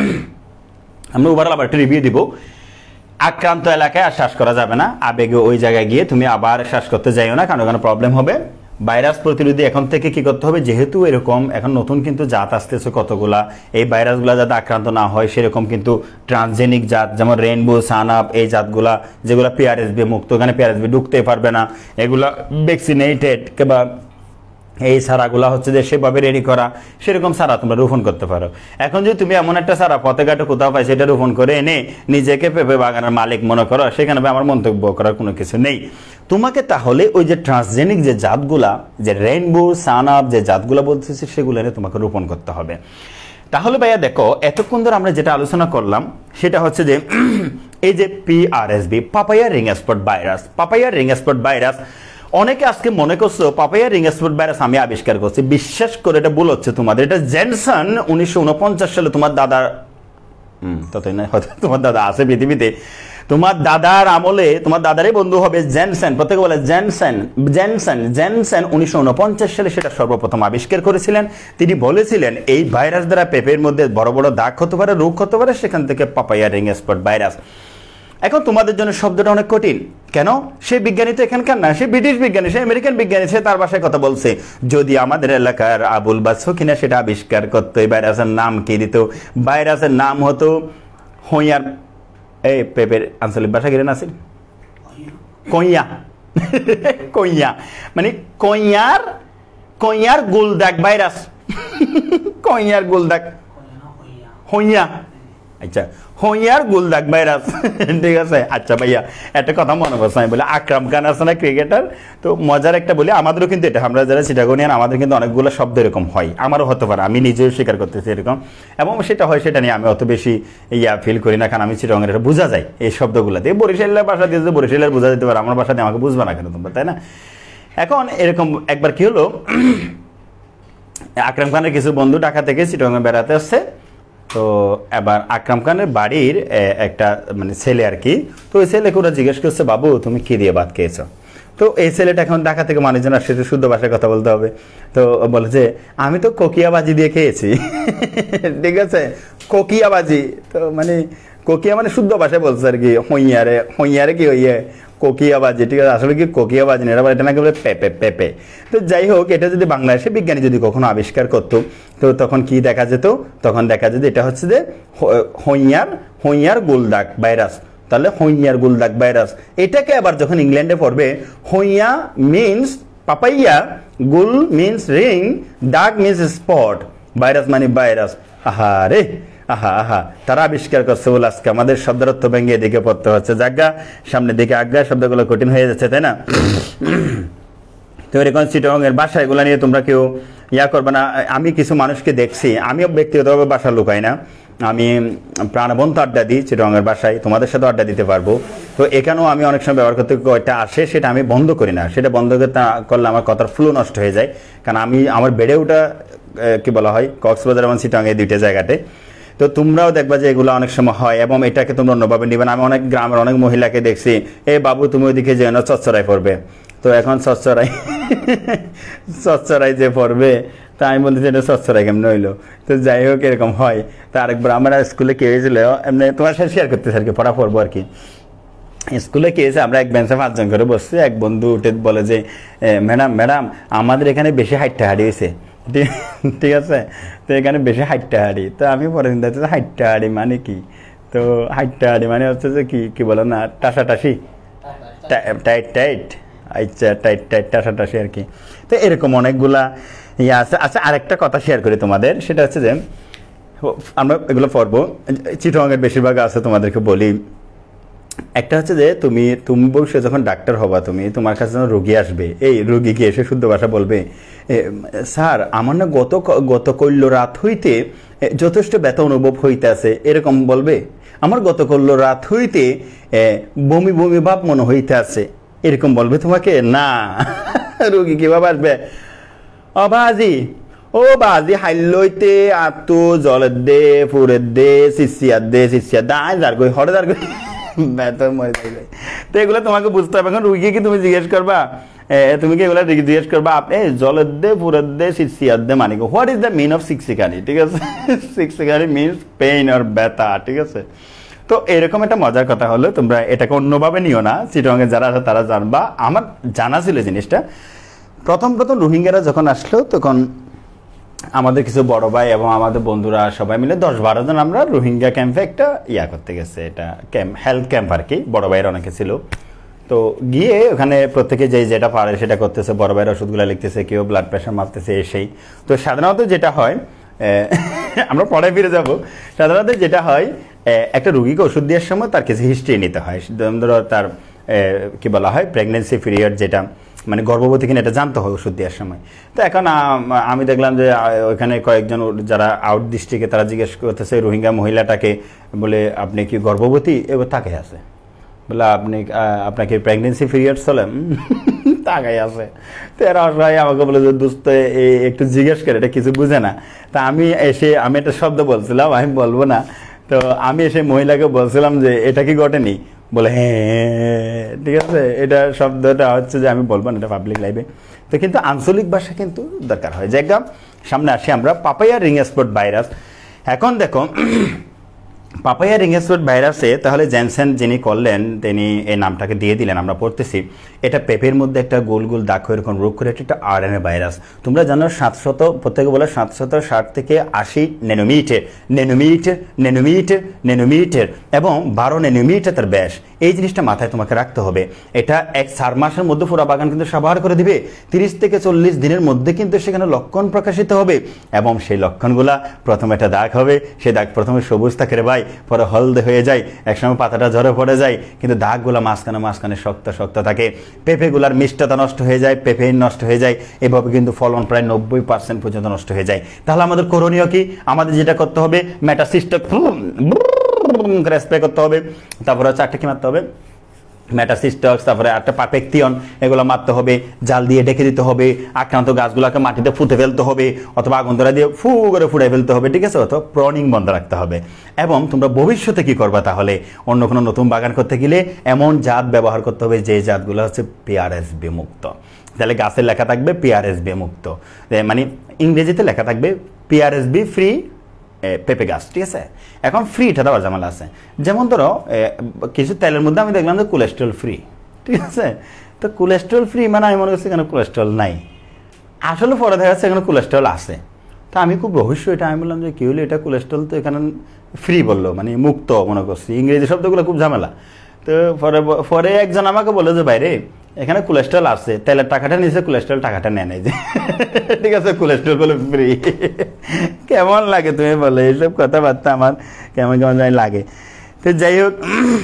আমরা ওভারঅল আবার একটা রিভিউ দিব। আক্রান্ত এলাকায় আর শ্বাস করা যাবে না, আবেগে ওই জায়গায় গিয়ে তুমি আবার শ্বাস করতে যাইও না, কারণ ওখানে প্রবলেম হবে। ভাইরাস প্রতিরোধী এখন থেকে কি করতে হবে, যেহেতু এরকম এখন নতুন কিন্তু জাত আসতেছে কতগুলা, এই ভাইরাসগুলা যাতে আক্রান্ত না হয় সেরকম কিন্তু ট্রান্সজেনিক জাত, যেমন রেইনবো, সানআপ, এই জাতগুলা যেগুলো PRSV মুক্ত, ওখানে PRSV ঢুকতে পারবে না, এগুলা ভ্যাকসিনেটেড কিংবা এই চারাগুলা হচ্ছে যে সেভাবে রেডি করা, সেরকম চারা তোমরা রোপণ করতে পারো। এখন যদি তুমি এমন একটা চারা পথে ঘাটে কোথাও পাই, সেটা রোপণ করে এনে নিজেকে পেঁপে বাগানের মালিক মনে করো, সেখানে আমার মন্তব্য করার কোনো কিছু নেই। তোমাকে তাহলে ওই যে ট্রান্সজেনিক যে জাতগুলা, যে রেইনবো, সানআপ যে জাতগুলা বলতেছি, সেগুলো এনে তোমাকে রোপণ করতে হবে। তাহলে ভাইয়া দেখো এতক্ষণ ধরে আমরা যেটা আলোচনা করলাম সেটা হচ্ছে যে এই যে PRSV, papaya ring spot virus, অনেকে আজকে মনে করছো পাপায়া রিং স্পট ভাইরাস আমি আবিষ্কার করছি। বিশ্বাস করে এটা ভুল হচ্ছে তোমাদের। এটা জেনসন 1949 সালে তোমার দাদার ততই না, হয়তো তোমার দাদা আছে পৃথিবীতে, তোমার দাদার আমলে, তোমার দাদারই বন্ধু হবে জেনসন, প্রত্যেকে বলে জেনসন 1949 সালে সেটা সর্বপ্রথম আবিষ্কার করেছিলেন। তিনি বলেছিলেন এই ভাইরাস দ্বারা পেঁপের মধ্যে বড় বড় দাগ হতে পারে, রোগ হতে পারে, সেখান থেকে পাপায়া রিং স্পট ভাইরাস। এখন তোমাদের জন্য শব্দটা অনেক কঠিন কেন? সে বিজ্ঞানী তো এখানকার না, সে ব্রিটিশ বিজ্ঞানী, সে আমেরিকান বিজ্ঞানী, সে তার ভাষায় কথা বলছে। যদি আমাদের এলাকার আবুল বাচ্চু কিনা সেটা আবিষ্কার করতো, এই ভাইরাসের নাম কি দিত? ভাইরাসের নাম হতো হইয়ার, এই পেঁপের আঞ্চলিক ভাষা কিনে আছে কইয়া, মানে কইয়ার গুলদাগ ভাইরাস। কইয়ার গুলদাগ, হইয়া, আচ্ছা হইয়ার গুলদাগ ভাইরাস। ঠিক আছে, আচ্ছা ভাইয়া একটা কথা মনে পড়ছে, আমি বলি আকরাম খান আছে না ক্রিকেটার, তো মজার একটা বলি, আমাদেরও কিন্তু এটা, আমরা যারা চিটাগনিয়ান আমাদের কিন্তু অনেকগুলো শব্দ এরকম হয়, আমারও হতে পারে, আমি নিজেও স্বীকার করতেছি এরকম, এবং সেটা হয়, সেটা নিয়ে আমি অত বেশি ফিল করি না, কারণ আমি চিটাগনের এটা বোঝা যায় এই শব্দগুলো দিয়ে। বরিশালের ভাষা দিয়ে বরিশালের বোঝা যেতে পারে, আমার ভাষা দিয়ে আমাকে বুঝবে না কেন তোমরা, তাই না? এখন এরকম একবার কি হলো, আকরাম খানের কিছু বন্ধু ঢাকা থেকে চিটাগনে বেড়াতে আসছে। তো এবার আকরাম খানের বাড়ির একটা মানে ছেলে আর কি, তো ওই ছেলেকে ওরা জিজ্ঞেস করছে, বাবু তুমি কি দিয়ে ভাত খেয়েছো? তো এই ছেলেটা এখন ঢাকা থেকে মানুষজন আসছে, শুদ্ধ ভাষায় কথা বলতে হবে, তো বলে যে আমি তো কোকিয়াবাজি দিয়ে খেয়েছি। ঠিক আছে, কোকিয়াবাজি, তো মানে কোকিয়া মানে শুদ্ধ ভাষায় বলছে আর কি, হইয়ারে কি হইয়ে কোকিয়াবাজি। ঠিক আছে, আসলে কি কোকিয়াবাজি না, এটা নাকি বলে পেঁপে পেঁপে। তো যাই হোক, এটা যদি বাংলাদেশে বিজ্ঞানী যদি কখনো আবিষ্কার করতো, তো তখন কি দেখা যেত? তখন দেখা যেত এটা হচ্ছে যে হইয়ার গুলদাগ ভাইরাস। তাহলে হইয়ার গুলদাগ ভাইরাস। এটাকে আবার যখন ইংল্যান্ডে পড়বে, হইয়া মিনস পাপাইয়া, গুল মিনস রিং, দাগ মিনস স্পট, ভাইরাস মানে ভাইরাস। আহা রে, আহা আহা, তারা আবিষ্কার করছে বলে আজকে আমাদের শব্দার্থ ভেঙে এদিকে পড়তে হচ্ছে, জায়গা সামনের দিকে আজ্ঞা শব্দগুলো কঠিন হয়ে যাচ্ছে, তাই না? তো এরকম চিটগংয়ের বাসা এগুলো নিয়ে তোমরা কেউ ইয়া করবে না। আমি কিছু মানুষকে দেখছি, আমিও ব্যক্তিগতভাবে বাসা লুকাই না, আমি প্রাণবন্ত আড্ডা দিই চিটগংয়ের বাসায়, তোমাদের সাথে আড্ডা দিতে পারবো। তো এখানেও আমি অনেক সময় ব্যবহার করতে কয়টা আসে, সেটা আমি বন্ধ করি না, সেটা বন্ধ করলে আমার কথার ফ্লো নষ্ট হয়ে যায়। কারণ আমি আমার বেড়ে ওঠা কি বলা হয় কক্সবাজার এবং চিটগং এই দুইটা জায়গাতে। তো তোমরাও দেখবা যে এগুলো অনেক সময় হয় এবং এটাকে তোমরা অন্যভাবে নিবে না। আমি অনেক গ্রামের অনেক মহিলাকে দেখছি, এ বাবু তুমি ওইদিকে যেন চচ্চড়াই পড়বে। তো এখন চচ্চড়াই যে পড়বে, তা আমি বলতে এটা চচ্চড়াই কেমন হইলো। তো যাই হোক, এরকম হয়। তো আরেকবার আমরা স্কুলে কে হয়েছিল, এমনি তোমার সাথে শেয়ার করতেছি আর কি, পড়া পড়বো আর কি। স্কুলে কে হয়েছে, আমরা এক বেঞ্চে 5 জন করে বসছি, এক বন্ধু উঠে বলে যে ম্যাডাম আমাদের এখানে বেশি হাইট্টাহাড়ি হয়েছে। ঠিক আছে, তো এখানে বেশি হাইট্টাহাড়ি। তো আমি পরে চিন্তা করছি হাইট্টাহাড়ি মানে কি? তো হাইট্টাহাড়ি মানে হচ্ছে যে কি বলো না, টাসাটাসি, টাইট টাইট, আচ্ছা টাইট টাইট টাসাটাসি আর কি। তো এরকম অনেকগুলা ইয়ে আছে। আচ্ছা, আরেকটা কথা শেয়ার করি তোমাদের, সেটা হচ্ছে যে আমরা এগুলো পড়বো, চিটগংয়ের বেশিরভাগ আছে, তোমাদেরকে বলি। একটা হচ্ছে যে তুমি ভবিষ্যতে যখন ডাক্তার হবা, তোমার কাছে যখন রোগী আসবে, এই রোগী কি এসে শুদ্ধ ভাষা বলবে, স্যার আমার না গত কল্য রাত হইতে যথেষ্ট ব্যথা অনুভব হইতে আছে, এরকম বলবে? আমার গত কল্য রাত হইতে বমি বমি ভাব মনে হইতে আছে, এরকম বলবে তোমাকে? না। রোগী কিভাবে আসবে, ও বাজি হাইলইতে আতু জলের দে, ফুরের দে, শিষ্যার দে আয় যার গই হরে যার গই ব্যথা মরে যাবে। তো এগুলো তোমাকে বুঝতে হবে। এখন রুগী কি তুমি জিজ্ঞেস করবা, তুমি কি এগুলো জিজ্ঞেস করবা আপনি জলের দে, ফুরের দে, শিষ্যার দে মানে what is the mean of সিকসিকারি? ঠিক আছে, সিকসিকারি মিনস পেইন অর ব্যথা। ঠিক আছে, তো এরকম একটা মজার কথা হলো, তোমরা এটাকে অন্যভাবে নিও না। চিটগংয়ে যারা আছে তারা জানবা। আমার জানা ছিল জিনিসটা। প্রথম রোহিঙ্গারা যখন আসলো, তখন আমাদের কিছু বড় ভাই এবং আমাদের বন্ধুরা সবাই মিলে 10-12 জন আমরা রোহিঙ্গা ক্যাম্পে একটা ইয়া করতে গেছে, এটা হেলথ ক্যাম্প আর কি, বড় ভাইয়ের অনেকে ছিল। তো গিয়ে ওখানে প্রত্যেকে যেটা পারে সেটা করতেছে, বড় ভাইয়ের ওষুধগুলো লিখতেছে, কেউ ব্লাড প্রেশার মাপতেছে, এসেই। তো সাধারণত যেটা হয়, আমরা পরে ফিরে যাব, সাধারণত যেটা হয়, একটা রুগীকে ওষুধ দেওয়ার সময় তার কিছু হিস্ট্রি নিতে হয়। ধরো তার কি বলা হয় প্রেগনেন্সি পিরিয়ড, যেটা মানে গর্ভবতী কিনা এটা জানতে হয় ওষুধ দেওয়ার সময়। তো এখন আমি দেখলাম যে ওইখানে কয়েকজন যারা আউট ডিস্ট্রিক্টে তারা জিজ্ঞেস করতেছে রোহিঙ্গা মহিলাটাকে, বলে আপনি কি গর্ভবতী? এবার তাকে আছে, বলে আপনাকে প্রেগনেন্সি পিরিয়ড চলে, তাকাই আছে। তো এরা অসহায় আমাকে বলে যে দোস্ত একটু জিজ্ঞেস করে, এটা কিছু বুঝে না। তা আমি একটা শব্দ বলছিলাম, আমি বলবো না। তো আমি এসে মহিলাকে বলছিলাম যে এটা কি ঘটেনি? বলে হ্যাঁ, ঠিক আছে, এটা শব্দটা হচ্ছে যে আমি বলবো না, এটা পাবলিক লাইভে। তো কিন্তু আঞ্চলিক ভাষা কিন্তু দরকার হয়। জায়গা সামনে আসি আমরা, পাপাইয়া রিং স্পট ভাইরাস। এখন দেখো পাপাইয়া রিং স্পট ভাইরাসে তাহলে জেনসেন যিনি করলেন তিনি এই নামটাকে দিয়ে দিলেন, আমরা পড়তেছি। এটা পেঁপের মধ্যে একটা গোল গোল দাগ এরকম রোগ করে একটা আরএনএ ভাইরাস। তোমরা জানো 700, প্রত্যেকে বলে 760 থেকে 80 ন্যানোমিটার এবং 12 ন্যানোমিটার তার ব্যাস। এই জিনিসটা মাথায় তোমাকে রাখতে হবে। এটা 4 মাসের মধ্যে পুরো বাগান কিন্তু সাবাহার করে দিবে। 30 থেকে 40 দিনের মধ্যে কিন্তু সেখানে লক্ষণ প্রকাশিত হবে এবং সেই লক্ষণগুলা প্রথমে একটা দাগ হবে। সেই দাগ প্রথমে সবুজ থাকে রে ভাই, পরে হলদে হয়ে যায়, একসময় পাতাটা ঝরে পড়ে যায়, কিন্তু দাগগুলো মাঝখানে শক্ত থাকে। পেঁপেগুলার মিষ্টতা নষ্ট হয়ে যায়, পেঁপে নষ্ট হয়ে যায়, এভাবে কিন্তু ফলন প্রায় 90% পর্যন্ত নষ্ট হয়ে যায়। তাহলে আমাদের করণীয় কি? আমাদের যেটা করতে হবে, মেটাসিস্টক স্প্রে করতে হবে, তারপরে হচ্ছে একটা কি মারতে হবে, মেটাসিস্টক্স, তারপরে একটা পারপেকটিয়ন, এগুলো মারতে হবে, জাল দিয়ে ডেকে দিতে হবে, আক্রান্ত গাছগুলোকে মাটিতে ফুটে ফেলতে হবে, অথবা আগুন ধরা দিয়ে ফু করে ফুটে ফেলতে হবে, ঠিক আছে, অথবা প্রনিং বন্ধ রাখতে হবে। এবং তোমরা ভবিষ্যতে কি করবা, তাহলে অন্য কোনো নতুন বাগান করতে গেলে এমন জাত ব্যবহার করতে হবে যে জাতগুলো হচ্ছে PRSV মুক্ত। তাহলে গাছের লেখা থাকবে PRSV মুক্ত, মানে ইংরেজিতে লেখা থাকবে PRSV ফ্রি পেঁপে গাছ, ঠিক আছে। এখন ফ্রিটা দেওয়ার ঝামেলা আছে, যেমন ধরো কিছু তেলের মধ্যে আমি দেখলাম যে কোলেস্ট্রল ফ্রি, ঠিক আছে। তো কোলেস্ট্রল ফ্রি মানে আমি মনে করছি এখানে কোলেস্ট্রল নাই, আসলে পরে দেখা যাচ্ছে এখানে কোলেস্ট্রল আছে। তা আমি খুব রহস্য, এটা আমি বললাম যে কী হলো, এটা কোলেস্ট্রল তো এখানে ফ্রি বললো, মানে মুক্ত মনে করছি, ইংরেজি শব্দগুলো খুব ঝামেলা। তো পরে পরে একজন আমাকে বলে যে বাইরে এখানে কোলেস্ট্রল আছে, তেলের টাকাটা নিচে, কোলেস্ট্রল টাকাটা নেয় নাই যে ঠিক আছে, কোলেস্ট্রল বলে ফ্রি। কেমন লাগে তুমি বলো, এইসব কথাবার্তা আমার কেমন কেমন জানি লাগে। তো যাই হোক,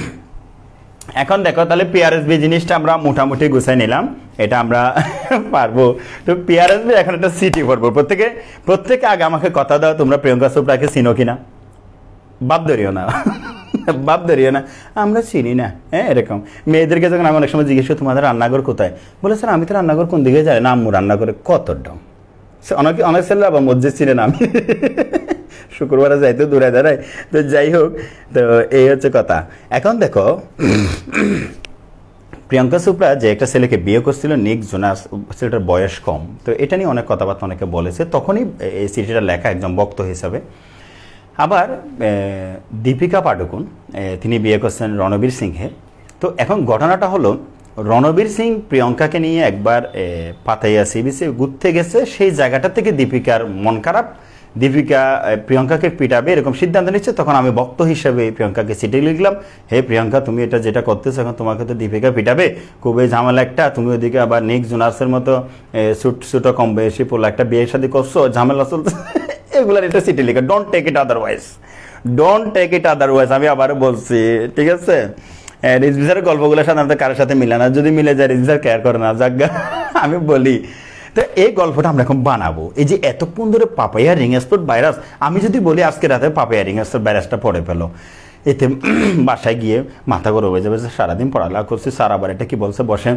এখন দেখো তাহলে PRSV জিনিসটা আমরা মোটামুটি গুছাই নিলাম, এটা আমরা পারবো। তো PRSV এখন একটা সিটি পড়বো। প্রত্যেকে আগে আমাকে কথা দাও, তোমরা প্রিয়াঙ্কা চোপড়াকে চিনো কিনা? বাদ ধরিও না, বাদ ধরিও না, আমরা চিনি না। হ্যাঁ, এরকম মেয়েদেরকে যখন আমি অনেক সময় জিজ্ঞেস করি তোমাদের রান্নাঘর কোথায়, বলে স্যার আমি তো রান্নাঘর কোন দিকে যাই না, আম্মু রান্নাঘরে কত ডম। অনেক ছেলে আবার মসজিদ ছিলেন, আমি শুক্রবারে যাইতে দূরে দাঁড়াই। তো যাই হোক, তো এই হচ্ছে কথা। এখন দেখো, প্রিয়াঙ্কা চোপড়া যে একটা ছেলেকে বিয়ে করছিল, নিক জোনাস, ছেলেটার বয়স কম, তো এটা নিয়ে অনেক কথাবার্তা অনেকে বলেছে, তখনই এই চিঠিটা লেখা একজন বক্তা হিসাবে। আবার দীপিকা পাডুকোন, তিনি বিয়ে করছেন রণবীর সিংহে। তো এখন ঘটনাটা হলো, রণবীর সিং প্রিয়ঙ্কাকে নিয়ে একবার পাতাইয়া সি বিচে ঘুরতে গেছে, সেই জায়গাটা থেকে দীপিকার মন খারাপ, দীপিকা প্রিয়ঙ্কাকে পিটাবে এরকম সিদ্ধান্ত নিচ্ছে। তখন আমি বক্তা হিসেবে প্রিয়ঙ্কাকে চিঠি লিখলাম, হে প্রিয়ঙ্কা, তুমি এটা যেটা করতেছো এখন, তোমাকে তো দীপিকা পিটাবে, খুবই ঝামেলা একটা, তুমি ওইদিকে আবার নিক জোনাসের মতো ছোটো কম বয়সী পোলা একটা বিয়ের শাদী করছো, ঝামেলা চলছে, এগুলার এটা চিঠি লিখে, don't take it otherwise, don't take it otherwise. আমি আবারও বলছি, ঠিক আছে? রিজভি স্যারের গল্পগুলো সাধারণত কারোর সাথে মিলে না, যদি মিলে যায় রিজভি স্যার কেয়ার করে না, যাজ্ঞা আমি বলি। তো এই গল্পটা আমরা এখন বানাবো। এই যে এতক্ষণ ধরে পাপাইয়া রিং স্পট ভাইরাস, আমি যদি বলি আজকে রাতে পাপাইয়া রিং স্পট ভাইরাসটা পড়ে ফেলো, এতে বাসায় গিয়ে মাথা গরম হয়ে যাবে, সারাদিন পড়ালেখা করছি, স্যার আবার এটা কি বলছে, বসে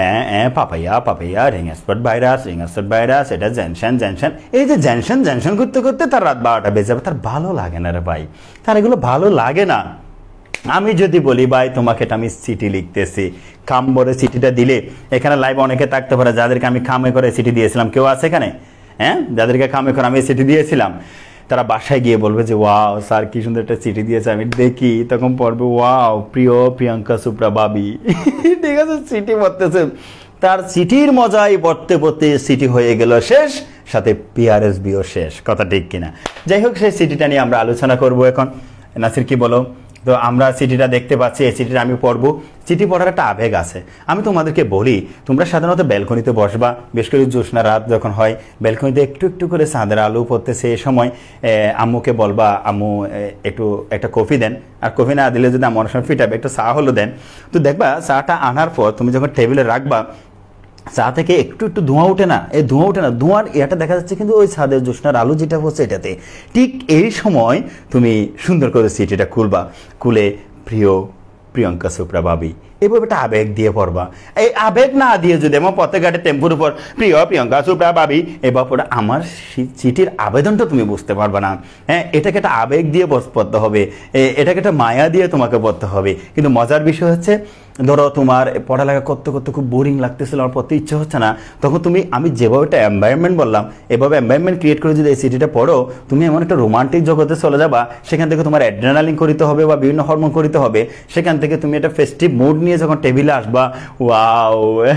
পাপাইয়া রিং স্পট ভাইরাস, এটা জ্যানশন। এই যে জ্যানশন করতে করতে তার রাত 12টা বেজে যাবে, তার ভালো লাগে না রে ভাই, তার এগুলো ভালো লাগে না। আমি যদি বলি ভাই তোমাকে এটা আমি চিঠি লিখতেছি, খাম ভরে চিঠিটা দিলে, এখানে লাইভ অনেকে থাকতে পারে যাদেরকে আমি খামে করে চিঠি দিয়েছিলাম, কেউ আছে এখানে? হ্যাঁ, যাদেরকে খামে করে আমি চিঠি দিয়েছিলাম, তারা বাসায় গিয়ে বলবে যে ওয়াও স্যার কি সুন্দর একটা চিঠি দিয়েছে, আমি দেখি, তখন পড়বে ওয়াও প্রিয় প্রিয়াঙ্কা চোপড়া বাবি, ঠিক আছে, চিঠি পড়তেছে, তার চিঠির মজাই পড়তে পড়তে চিঠি হয়ে গেল শেষ, সাথে PRSVও শেষ, কথা ঠিক কিনা? যাই হোক, সেই চিঠিটা নিয়ে আমরা আলোচনা করব এখন। নাসির কি বলো? তো আমরা চিঠিটা দেখতে পাচ্ছি, এই চিঠিটা আমি পড়বো। চিঠি পড়ার একটা আবেগ আছে। আমি তোমাদেরকে বলি, তোমরা সাধারণত ব্যালকনিতে বসবা, বেশ করে জ্যোৎস্না রাত যখন হয়, ব্যালকনিতে একটু একটু করে চাঁদের আলো পড়তেছে, এই সময় আম্মুকে বলবা আম্মু একটু একটা কফি দেন, আর কফি না দিলে যদি আমার সময় ফিটাবে, একটু চা হলো দেন। তো দেখবা চাটা আনার পর তুমি যখন টেবিলে রাখবা, চা থেকে একটু একটু ধোঁয়া ওঠে না, এই ধোঁয়া ওঠে না, ধোঁয়ার এটা দেখা যাচ্ছে কিন্তু ওই ছাদের জ্যোৎস্নার আলো যেটা হচ্ছে এটাতে। ঠিক এই সময় তুমি সুন্দর করে চিঠিটা খুলবা, খুলে প্রিয় প্রিয়াঙ্কা চোপড়া বাবি, এভাবে একটা আবেগ দিয়ে পড়বা। এই আবেগ না দিয়ে যদি আমার পথে ঘাটে টেম্পুর উপর প্রিয় প্রিয়াঙ্কা চোপড়া বাবি, এবার পরে আমার চিঠির আবেদনটা তুমি বুঝতে পারবে না। হ্যাঁ, এটাকে একটা আবেগ দিয়ে পড়তে হবে, এটাকে একটা মায়া দিয়ে তোমাকে পড়তে হবে। কিন্তু মজার বিষয় হচ্ছে, ধরো তোমার পড়ালেখা করতে করতে খুব বোরিং লাগতেছিল, আমার পড়তে ইচ্ছে হচ্ছে না, তখন তুমি আমি যেভাবে একটা এনভায়রনমেন্ট বললাম, এভাবে এনভায়রনমেন্ট ক্রিয়েট করে যদি এই চিঠিটা পড়ো, তুমি এমন একটা রোমান্টিক জগতে চলে যাবা, সেখান থেকে তোমার অ্যাড্রেনালিন করিতে হবে বা বিভিন্ন হরমোন করিতে হবে, সেখান থেকে তুমি একটা ফেস্টিভ মুড নিয়ে যখন টেবিলে আসবা, ওয়াও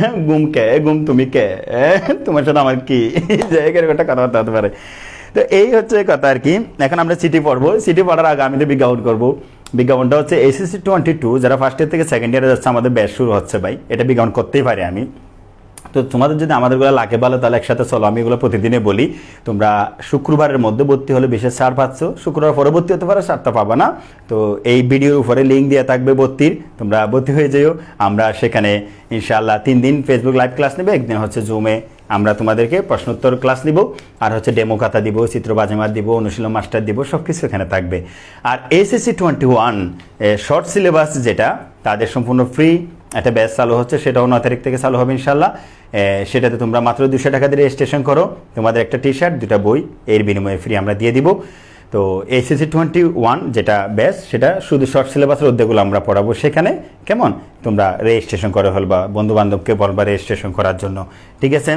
ঘুম তুমি কে, তোমার সাথে আমার কি জায়গায় একটা কথাবার্তা হতে পারে। তো এই হচ্ছে কথা আর কি। এখন আমরা চিঠি পড়বো, চিঠি পড়ার আগে আমি তো বিজ্ঞাপন করবো। বিজ্ঞাপনটা হচ্ছে SSC 22, যারা ফার্স্ট ইয়ার থেকে সেকেন্ড ইয়ারে যাচ্ছে, আমাদের ব্যাচ শুরু হচ্ছে ভাই, এটা বিজ্ঞাপন করতেই পারি আমি। তো তোমাদের যদি আমাদেরগুলো লাগে ভালো, তাহলে একসাথে চলো, আমি এগুলো প্রতিদিনে বলি। তোমরা শুক্রবারের মধ্যে ভর্তি হলে বিশেষ ছাড় পাচ্ছ, শুক্রবার পরে ভর্তি হতে পারো, ছাড়টা পাবা না। তো এই ভিডিওর উপরে লিঙ্ক দেওয়া থাকবে ভর্তির, তোমরা ভর্তি হয়ে যেও। আমরা সেখানে ইনশাআল্লাহ 3 দিন ফেসবুক লাইভ ক্লাস নেবে, একদিন হচ্ছে জুমে আমরা তোমাদেরকে প্রশ্নোত্তর ক্লাস নিব, আর হচ্ছে ডেমো খাতা দিব, চিত্র বাজেমাত দিব, অনুশীলন মাস্টার দিব, সব কিছু এখানে থাকবে। আর SSC 21 শর্ট সিলেবাস যেটা, তাদের সম্পূর্ণ ফ্রি একটা ব্যাচ চালু হচ্ছে, সেটাও 9 তারিখ থেকে চালু হবে ইনশাল্লাহ। সেটাতে তোমরা মাত্র 200 টাকা দিয়ে রেজিস্ট্রেশন করো, তোমাদের একটা টি-শার্ট 2টা বই এর বিনিময়ে ফ্রি আমরা দিয়ে দিব। তো SSC 21 যেটা ব্যাচ, সেটা শুধু শর্ট সিলেবাসের অধ্যায়গুলো আমরা পড়াবো সেখানে, কেমন? তোমরা রেজিস্ট্রেশন করে ফেলবা, বন্ধু বান্ধবকে বলবা রেজিস্ট্রেশন করার জন্য, ঠিক আছে?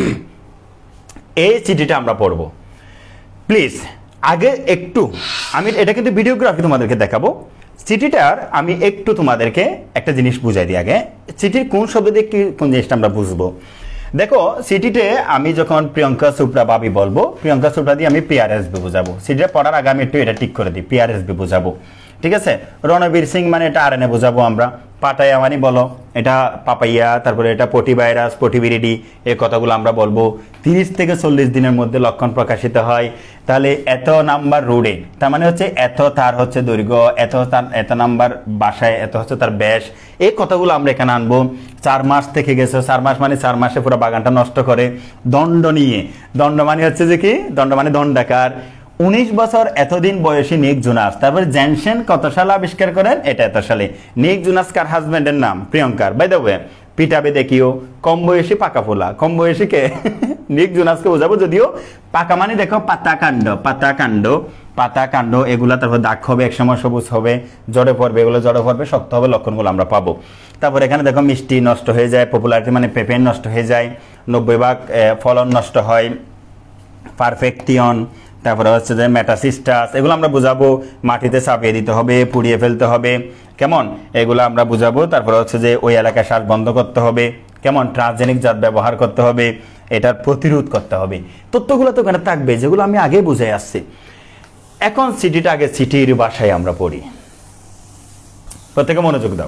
এই চিঠিটা আমরা পড়বো, প্লিজ। আগে একটু আমি এটা কিন্তু ভিডিওগ্রাফি তোমাদেরকে দেখাবো, চিঠিটার আমি একটু তোমাদেরকে একটা জিনিস বুঝাই দিই আগে। চিঠির কোন শব্দ দিয়ে কোন জিনিসটা আমরা বুঝবো। দেখো সিটিতে আমি যখন প্রিয়াঙ্কা চোপড়া ভাবি বলবো, প্রিয়াঙ্কা চোপড়া দিয়ে আমি পিআরএসবি বোঝাবো। সিটিতে পড়ার আগে আমি একটু এটা ঠিক করে দিই, পিআরএসবি বোঝাবো, ঠিক আছে। রণবীর সিং মানে এটা আরএনএ বোঝাবো আমরা। পাটায়া মানে বলো এটা পাপাইয়া, তারপরে এটা পটি ভাইরাস, পটিভিরিডি, এই কথাগুলো আমরা বলবো। 30 থেকে 40 দিনের মধ্যে লক্ষণ প্রকাশিত হয়। তাহলে এত নাম্বার রোডে, তার মানে হচ্ছে এত তার হচ্ছে দৈর্ঘ্য, এত নাম্বার বাসায়, এত হচ্ছে তার ব্যাস, এই কথাগুলো আমরা এখানে আনবো। 4 মাস থেকে গেছে, 4 মাস মানে 4 মাসে পুরো বাগানটা নষ্ট করে। দণ্ড নিয়ে, দণ্ড মানে হচ্ছে যে কি, দণ্ড মানে দণ্ডাকার। 19 বছর এতদিন বয়সী নিক জোনাস। তারপরে জেনসেন কত সালে আবিষ্কার করেন, এটা এত সালে। নিক জোনাস কার হাজবেন্ডের নাম, প্রিয়ঙ্কার। বাই দ্য ওয়ে পিটাবে দেখিও, কম বয়সী পাকা ফোলা, কম বয়সী কে নিক জোনাসকে বোঝাবো। যদিও পাকা মানে দেখো পাতা কাণ্ড, পাতা কাণ্ড, পাতা কাণ্ড এগুলা। তারপর দাগ হবে, একসময় সবুজ হবে, জড়ে পড়বে, এগুলো জড়ে পড়বে, শক্ত হবে, লক্ষণগুলো আমরা পাবো। তারপর এখানে দেখো মিষ্টি নষ্ট হয়ে যায়, পপুলারিটি মানে পেপেন নষ্ট হয়ে যায়, 90% ফলন নষ্ট হয়, পারফেকটিয়ন, তারপরে হচ্ছে যে মেটাসিস্টাস, এগুলো আমরা বুঝাবো। মাটিতে চাপিয়ে দিতে হবে, পুড়িয়ে ফেলতে হবে, কেমন, এগুলো আমরা বুঝাবো। তারপরে হচ্ছে যে ওই এলাকায় শ্বাস বন্ধ করতে হবে, কেমন, ট্রান্সজেনিক জাত ব্যবহার করতে হবে, এটার প্রতিরোধ করতে হবে। তথ্যগুলো তো ওখানে থাকবে, যেগুলো আমি আগে বুঝে আসছি। এখন সিটিটা আগে সিটির ভাষায় আমরা পড়ি, প্রত্যেকে মনোযোগ দাও।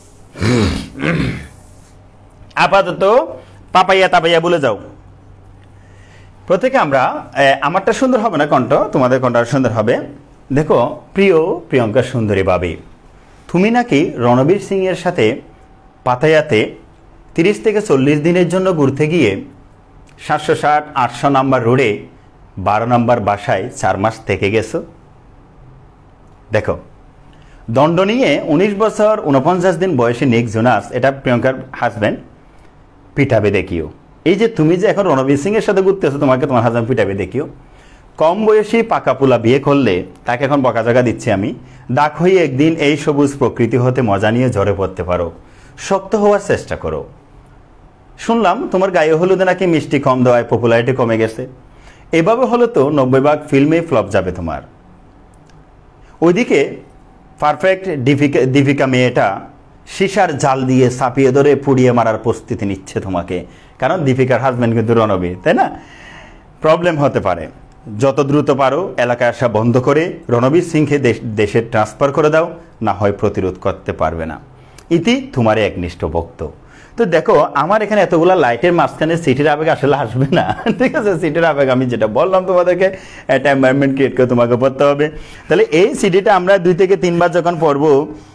আপাতত পাপাইয়া তাপাইয়া বলে যাও প্রত্যেকে আমরা। আমারটা সুন্দর হবে না কণ্ঠ, তোমাদের কণ্ঠটা সুন্দর হবে। দেখো, প্রিয় প্রিয়ঙ্কা সুন্দরী ভাবি, তুমি নাকি রণবীর সিং এর সাথে পাতায়াতে 30 থেকে 40 দিনের জন্য ঘুরতে গিয়ে 760-800 নাম্বার রোডে 12 নাম্বার বাসায় 4 মাস থেকে গেছো। দেখো, দণ্ড নিয়ে 19 বছর 49 দিন বয়সী নিক জোনাস, এটা প্রিয়ঙ্কার হাজব্যান্ড, পিটাবে দেখিও। এই যে তুমি যে এখন রণবীর সিং এর সাথে ঘুরতেছো, তোমাকে তোমার হাজব্যান্ড পিটাবে দেখিও। কম বয়সী পাকাপুলা বিয়ে করলে তাকে এখন বকাঝকা দিচ্ছি আমি। দাগ হয়ে একদিন এই সবুজ প্রকৃতি হতে মজা নিয়ে ঝরে পড়তে পারো, শক্ত হওয়ার চেষ্টা করো। শুনলাম তোমার গায়ে হলুদে নাকি মিষ্টি কম দেওয়ায় পপুলারিটি কমে গেছে। এভাবে হলে তো 90% ফিল্মে ফ্লপ যাবে তোমার। ওইদিকে পারফেক্ট দীপিকা মেয়েটা সীসার জাল দিয়ে চাপিয়ে ধরে পুড়িয়ে মারার প্রস্তুতি নিচ্ছে তোমাকে, কারণ দীপিকার হাজব্যান্ড কিন্তু রণবীর, তাই না? প্রবলেম হতে পারে। যত দ্রুত পারো এলাকায় আসা বন্ধ করে রণবীর সিংকে দেশে ট্রান্সফার করে দাও, না হয় প্রতিরোধ করতে পারবে না। ইতি তোমার একনিষ্ঠ ভক্ত। তো দেখো, আমার এখানে এতগুলা লাইটের মাঝখানে সিটির আবেগ আসলে আসবে না, ঠিক আছে? সিটির আবেগ আমি যেটা বললাম তোমাদেরকে, একটা এনভায়রনমেন্ট ক্রিয়েট করে তোমাকে পড়তে হবে। তাহলে এই সিটিটা আমরা 2 থেকে 3 বার যখন পড়বো,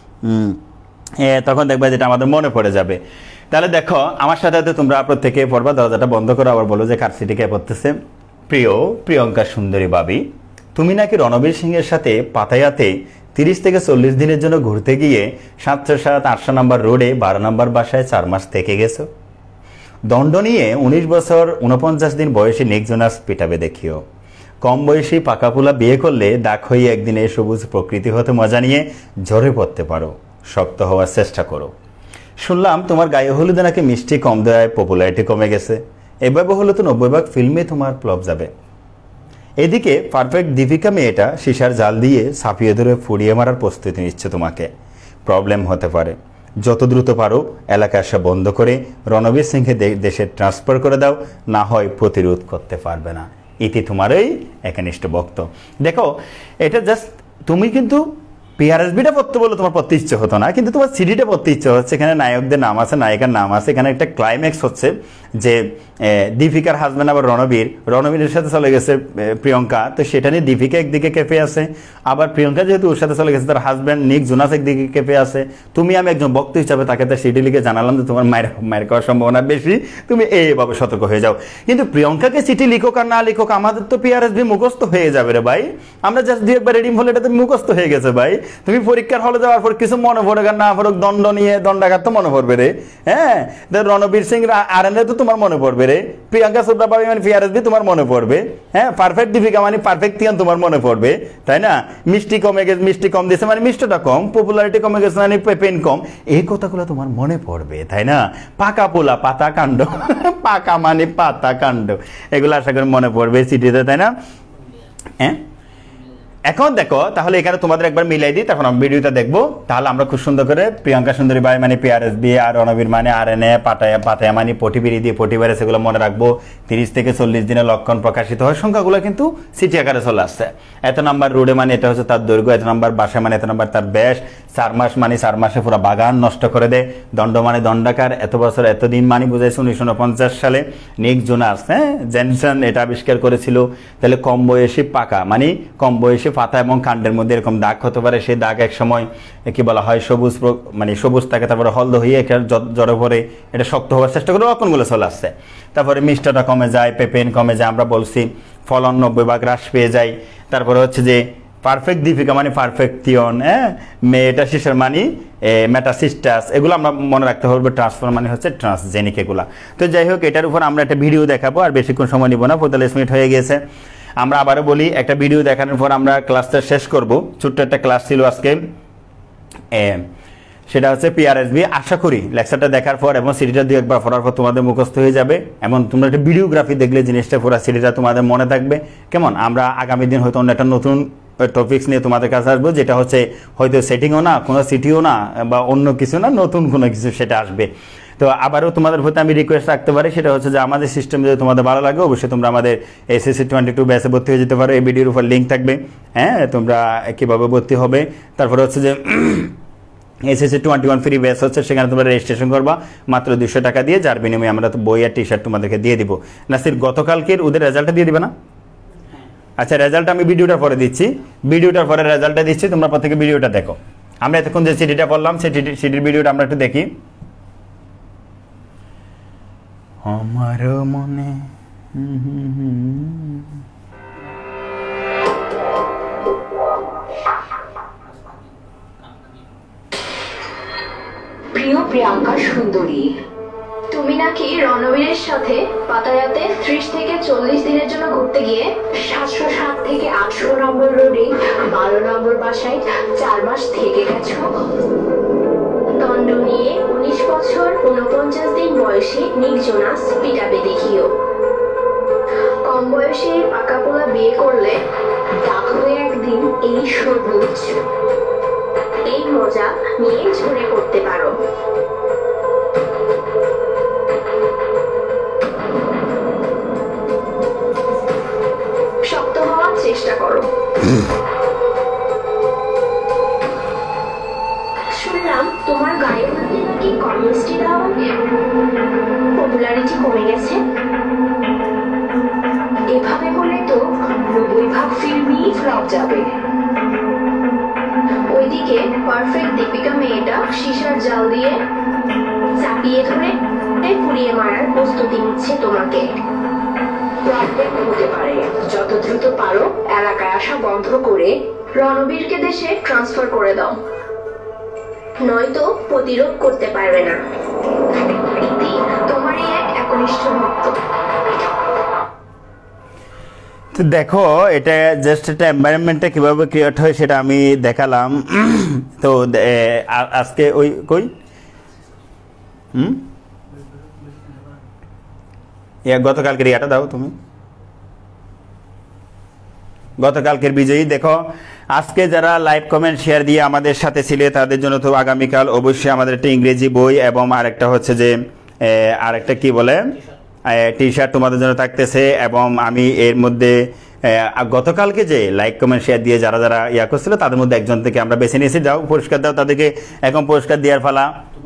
তখন দেখবে যেটা আমাদের মনে পড়ে যাবে। তাহলে দেখো, আমার সাথে তোমরা প্রত্যেকে পড়বা, দরজাটা বন্ধ করো, আবার বলো যে কার সিটি কে পড়তেছে। প্রিয় প্রিয়ঙ্কা সুন্দরী ভাবি, তুমি নাকি রণবীর সিং এর সাথে পাতায়াতে 30 থেকে 40 দিনের জন্য ঘুরতে গিয়ে 760-800 নাম্বার রোডে 12 নাম্বার বাসায় 4 মাস থেকে গেছো। দণ্ড নিয়ে 19 বছর 49 দিন বয়সী নিক জোনাস, পিটাবে দেখিও। কম বয়সী পাকাপুলা বিয়ে করলে দাগ হয়ে একদিনে সবুজ প্রকৃতি হতে মজা নিয়ে ঝরে পড়তে পারো, শক্ত হওয়ার চেষ্টা করো। শুনলাম তোমার গায়ে হলুদে নাকি মিষ্টি কম দেওয়ায় পপুলারিটি কমে গেছে। এভাবে হলে তো 90% ফিল্মে তোমার ফ্লপ যাবে। এদিকে পারফেক্ট দীপিকা মেয়েটা সীসার জাল দিয়ে ছাপিয়ে ধরে ফুড়িয়ে মারার প্রস্তুতি নিচ্ছে তোমাকে। প্রবলেম হতে পারে। যত দ্রুত পারো এলাকা আসা বন্ধ করে রণবীর সিংকে দেশে ট্রান্সফার করে দাও, না হয় প্রতিরোধ করতে পারবে না। ইতি তোমারই একনিষ্ঠ ভক্ত। দেখো, এটা জাস্ট তুমি কিন্তু পিআরএসভিটা পড়তে বললে তোমার পড়তে ইচ্ছে হতো না, কিন্তু তোমার সিডিটা পড়তে ইচ্ছে হচ্ছে। এখানে নায়কদের নাম আছে, নায়িকার নাম আছে। এখানে একটা ক্লাইম্যাক্স হচ্ছে যে দীপিকার হাজব্যান্ড আবার রণবীরের সাথে চলে গেছে প্রিয়ঙ্কা, তো সেটা নিয়ে দীপিকা একদিকে কেঁপে আছে, আবার প্রিয়ঙ্কা যেহেতু ওর সাথে চলে গেছে, তার হাজব্যান্ড নিক জোনাস একদিকে কেঁপে আছে। তুমি আমি একজন ভক্ত হিসাবে তাকে তার সিডি লিখে জানালাম যে তোমার মায়ের খাওয়ার সম্ভাবনা বেশি, তুমি এইভাবে সতর্ক হয়ে যাও। কিন্তু প্রিয়ঙ্কাকে চিঠি লিখুক আর না লিখুক, আমাদের তো পিআরএসভি মুখস্থ হয়ে যাবে রে ভাই। আমরা জাস্ট 2 একবার রিডিং হলে এটা তো মুখস্থ হয়ে গেছে ভাই। তুমি পরীক্ষার হলে যাওয়ার পর কিছু মনে পড়ে না পড়ুক, দণ্ড নিয়ে দণ্ডাঘাত তো মনে পড়বে রে। হ্যাঁ, রণবীর সিং আরএনএ তো তোমার মনে পড়বে রে। প্রিয়াঙ্কা চোপড়া ভাবি মানে পিআরএসভি তোমার মনে পড়বে। হ্যাঁ, পারফেক্ট দীপিকা মানে পারফেক্ট তিয়ান তোমার মনে পড়বে, তাই না? মিষ্টি কমে গেছে, মিষ্টি কম দিয়েছে মানে মিষ্টিটা কম, পপুলারিটি কমে গেছে মানে পেন কম, এই কথাগুলো তোমার মনে পড়বে, তাই না? পাকা পোলা পাতা কাণ্ড, পাকা মানে পাতা কাণ্ড, এগুলো আশা করি মনে পড়বে সিটিতে, তাই না? হ্যাঁ, এখন দেখো তাহলে এখানে তোমাদের একবার মিলাই দিই, তখন আমি ভিডিওটা দেখবো, তাহলে আমরা খুব সুন্দর করে প্রিয়াঙ্কা সুন্দরী বাই মানে PRSV, আর রণবীর মানে RNA, পাতায়া মানে পটিবিরি দিয়ে পটিভাইরাস, এগুলো মনে রাখবো। 30 থেকে 40 দিনের লক্ষণ প্রকাশিত হয়, সংখ্যাগুলো কিন্তু সিটি আকারে চলে আসছে। এত নাম্বার রোডে মানে এটা হচ্ছে তার দৈর্ঘ্য, এত নাম্বার বাসা মানে এত নাম্বার তার ব্যাস, 4 মাস মানে 4 মাসে পুরো বাগান নষ্ট করে দেয়, দণ্ড মানে দণ্ডাকার, এত বছর এতদিন মানে বুঝাইছে 1949 সালে নিক জোনাস জেনসন এটা আবিষ্কার করেছিল। তাহলে কম বয়সী পাকা মানে কম বয়সী পাতা এবং কাণ্ডের মধ্যে এরকম দাগ হতে পারে, সেই দাগ এক সময় কি বলা হয় সবুজ, মানে সবুজ থাকে, তারপরে হলদ হয়ে একটা জড়ো পরে এটা শক্ত হওয়ার চেষ্টা করে, লক্ষণগুলো চলে আসছে। তারপরে মিষ্টতা কমে যায়, পেপেন কমে যায়, আমরা বলছি ফলন 90 হ্রাস পেয়ে যায়। তারপরে হচ্ছে যে পারফেক্ট দীপিকা মানে পারফেকটিয়ন, মেটাসিসের মানে মেটাসিস্টাস, এগুলো আমরা মনে রাখতে হবে। ট্রান্সফার মানে হচ্ছে ট্রান্সজেনিক এগুলা। তো যাই হোক, এটার উপর আমরা একটা ভিডিও দেখাবো, আর বেশিক্ষণ সময় নিব না, 45 মিনিট হয়ে গেছে। আমরা আবারও বলি, একটা ভিডিও দেখানোর পর আমরা ক্লাসটা শেষ করব। ছোট্ট একটা ক্লাস ছিল আজকে, সেটা হচ্ছে PRSV। আশা করি লেকচারটা দেখার পর এবং সিডিটা 2-1 পড়ার পর তোমাদের মুখস্থ হয়ে যাবে, এবং তোমরা একটা ভিডিওগ্রাফি দেখলে জিনিসটা পুরো সিডিটা তোমাদের মনে থাকবে। কেমন, আমরা আগামী দিন হয়তো অন্য একটা নতুন টপিকস নিয়ে তোমাদের কাছে আসবো, যেটা হচ্ছে হয়তো সেটিংও না, কোনো সিটিও না, বা অন্য কিছু না, নতুন কোনো কিছু সেটা আসবে। তো আবারও তোমাদের প্রতি আমি রিকোয়েস্ট রাখতে পারি, সেটা হচ্ছে যে আমাদের সিস্টেম যদি তোমাদের ভালো লাগে, অবশ্যই তোমরা আমাদের SSC 22 ব্যাচে ভর্তি হয়ে যেতে পারো। এই ভিডিওর উপর লিঙ্ক থাকবে, তোমরা কীভাবে ভর্তি হবে। তারপরে হচ্ছে যে SSC 21 ফ্রি ব্যাচ হচ্ছে, সেখানে তোমরা রেজিস্ট্রেশন করবা মাত্র 200 টাকা দিয়ে, যার বিনিময়ে আমরা তো বই আর টি-শার্ট তোমাদেরকে দিয়ে দিব। নাসির, গতকালকের ওদের রেজাল্টটা দিয়ে দিবে না? আচ্ছা, রেজাল্টটা আমি ভিডিওটার পরে দিচ্ছি, ভিডিওটার পরে রেজাল্টটা দিচ্ছি, তোমরা প্রত্যেকে ভিডিওটা দেখো। আমরা এতক্ষণ যে সিডিটা পড়লাম, সেই সিডির ভিডিওটা আমরা একটু দেখি। আমার মনে প্রিয় প্রিয়াঙ্কা সুন্দরী, তুমি নাকি রণবীরের সাথে পাতায়াতে 30 থেকে 40 দিনের জন্য ঘুরতে গিয়ে 707 থেকে 800 নম্বর রোডে 12 নম্বর বাসায় 4 মাস থেকে গেছো। দণ্ড নিয়ে 19 বছর 49 দিন বয়সী নিক জোনাস পিটাবে দেখিও। কম বয়সে পাকাপোলা বিয়ে করলে তাহলে একদিন এই সবুজ এই মজা নিয়ে ঝরে পড়তে পারো। শক্ত হওয়ার চেষ্টা করো। শুনলাম তোমার গায়ের মধ্যে নাকি কমিউনিস্টি দেওয়া, পপুলারিটি কমে গেছে। এভাবে করলে তো 90% ফিল্মই ফ্লপ যাবে। ওইদিকে পারফেক্ট দীপিকা মেয়েটা সীসার জাল দিয়ে চাপিয়ে ধরে পুড়িয়ে মারার প্রস্তুতি নিচ্ছে তোমাকে। প্রবলেম হতে পারে, যত দ্রুত পারো এলাকায় আসা বন্ধ করে রণবীরকে দেশে ট্রান্সফার করে দাও, নয়তো প্রতিরোধ করতে পারবে না। তোমারই এক একনিষ্ঠ ভক্ত। তো দেখো, এটা জাস্ট একটা এনভায়রনমেন্টটা কীভাবে ক্রিয়েট হয় সেটা আমি দেখালাম। তো আজকে ওই কই গতকালকের ইয়াটা দাও তুমি, গতকালকের বিজয়ী। দেখো, আজকে যারা লাইভ কমেন্ট শেয়ার দিয়ে আমাদের সাথে ছিলে তাদের জন্য তো আগামীকাল অবশ্যই আমাদের একটা ইংরেজি বই এবং আরেকটা হচ্ছে যে আরেকটা কি বলে টি-শার্ট তোমাদের জন্য থাকতেছে। এবং আমি এর মধ্যে গতকালকে যে লাইক কমেন্ট শেয়ার দিয়ে যারা যারা ইয়া করছিল তাদের মধ্যে একজন থেকে আমরা বেছে নিয়েছি। যাও পুরস্কার দাও তাদেরকে, এখন পুরস্কার দেওয়ার ফালা।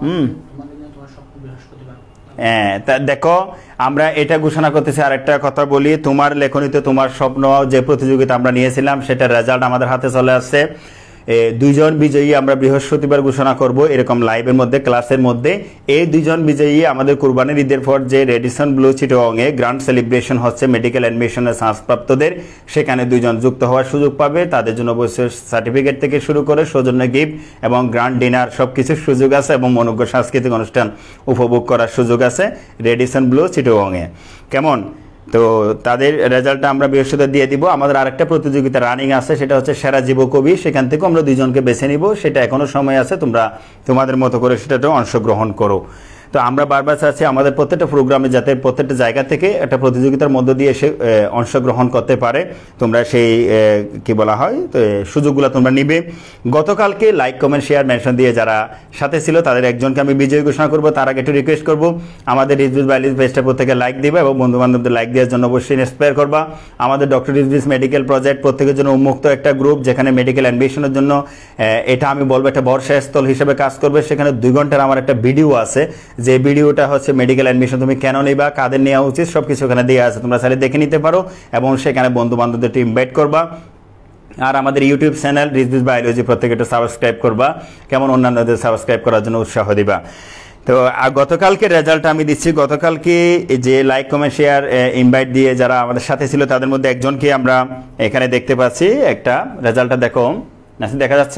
হ্যাঁ, তা দেখো, আমরা এটা ঘোষণা করতেছি। আরেকটা কথা বলি, তোমার লেখনীতে তোমার স্বপ্ন যে প্রতিযোগিতা আমরা নিয়েছিলাম সেটার রেজাল্ট আমাদের হাতে চলে আসছে। 2 জন বিজয়ী আমরা বৃহস্পতিবার ঘোষণা করব এরকম লাইভের মধ্যে, ক্লাসের মধ্যে। এই 2 জন বিজয়ী আমাদের কুরবানির ঈদের পর যে রেডিসন ব্লু চিটাগংয়ে গ্র্যান্ড সেলিব্রেশন হচ্ছে মেডিকেল অ্যাডমিশনের চান্সপ্রাপ্তদের, সেখানে 2 জন যুক্ত হওয়ার সুযোগ পাবে। তাদের জন্য অবশ্যই সার্টিফিকেট থেকে শুরু করে সৌজন্য গিফট এবং গ্র্যান্ড ডিনার সব কিছুর সুযোগ আছে, এবং মনোজ্ঞ সাংস্কৃতিক অনুষ্ঠান উপভোগ করার সুযোগ আছে রেডিসন ব্লু চিটাগংয়ে। কেমন? তো তাদের রেজাল্টটা আমরা বৃহস্পতিবার দিয়ে দিব। আমাদের আরেকটা প্রতিযোগিতা রানিং আছে, সেটা হচ্ছে সেরা যুবকবি। সেখান থেকে আমরা 2 জনকে বেছে নিব, সেটা এখনো সময় আছে, তোমরা তোমাদের মতো করে সেটাতেও অংশগ্রহণ করো। তো আমরা বারবার চাচ্ছি আমাদের প্রত্যেকটা প্রোগ্রামে যাতে প্রত্যেকটা জায়গা থেকে একটা প্রতিযোগিতার মধ্য দিয়ে এসে অংশগ্রহণ করতে পারে, তোমরা সেই কি বলা হয় তো সুযোগগুলো তোমরা নিবে। গতকালকে লাইক কমেন্ট শেয়ার মেনশন দিয়ে যারা সাথে ছিল তাদের একজনকে আমি বিজয়ী ঘোষণা করবো। তার আগে একটু রিকোয়েস্ট করবো আমাদের রিজভিস বায়োলজি পেজটা প্রত্যেকে লাইক দিবে এবং বন্ধু বান্ধবদের লাইক দেওয়ার জন্য অবশ্যই ইন্সপায়ার করবা। আমাদের ডক্টর রিজভিস মেডিকেল প্রজেক্ট প্রত্যেকের জন্য উন্মুক্ত একটা গ্রুপ, যেখানে মেডিকেল অ্যাডমিশনের জন্য এটা আমি বলবো একটা বর্ষাস্থল হিসেবে কাজ করবে। সেখানে 2 ঘন্টার আমার একটা ভিডিও আছে, যে ভিডিওটা হচ্ছে মেডিকেল অ্যাডমিশন তুমি কেন নিবা, কাদের নেওয়া উচিত, সবকিছু ওখানে দেওয়া আছে, তোমরা চাইলে দেখে নিতে পারো এবং সেখানে বন্ধু বান্ধবদের ইনভাইট করবা। আর আমাদের ইউটিউব চ্যানেল রিজভিস বায়োলজি প্রত্যেকে একটু সাবস্ক্রাইব করবা, কেমন অন্যান্যদের সাবস্ক্রাইব করার জন্য উৎসাহ দিবা। তো গতকালকে রেজাল্ট আমি দিচ্ছি। গতকালকে যে লাইক কমেন্ট শেয়ার ইনভাইট দিয়ে যারা আমাদের সাথে ছিল তাদের মধ্যে একজনকে আমরা এখানে দেখতে পাচ্ছি। একটা রেজাল্টটা দেখো, নাসি দেখা যাচ্ছে?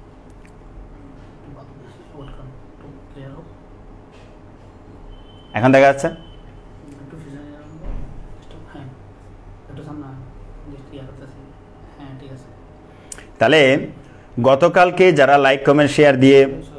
এখন দেখা যাচ্ছে? তাহলে গতকালকে যারা লাইক কমেন্ট শেয়ার দিয়ে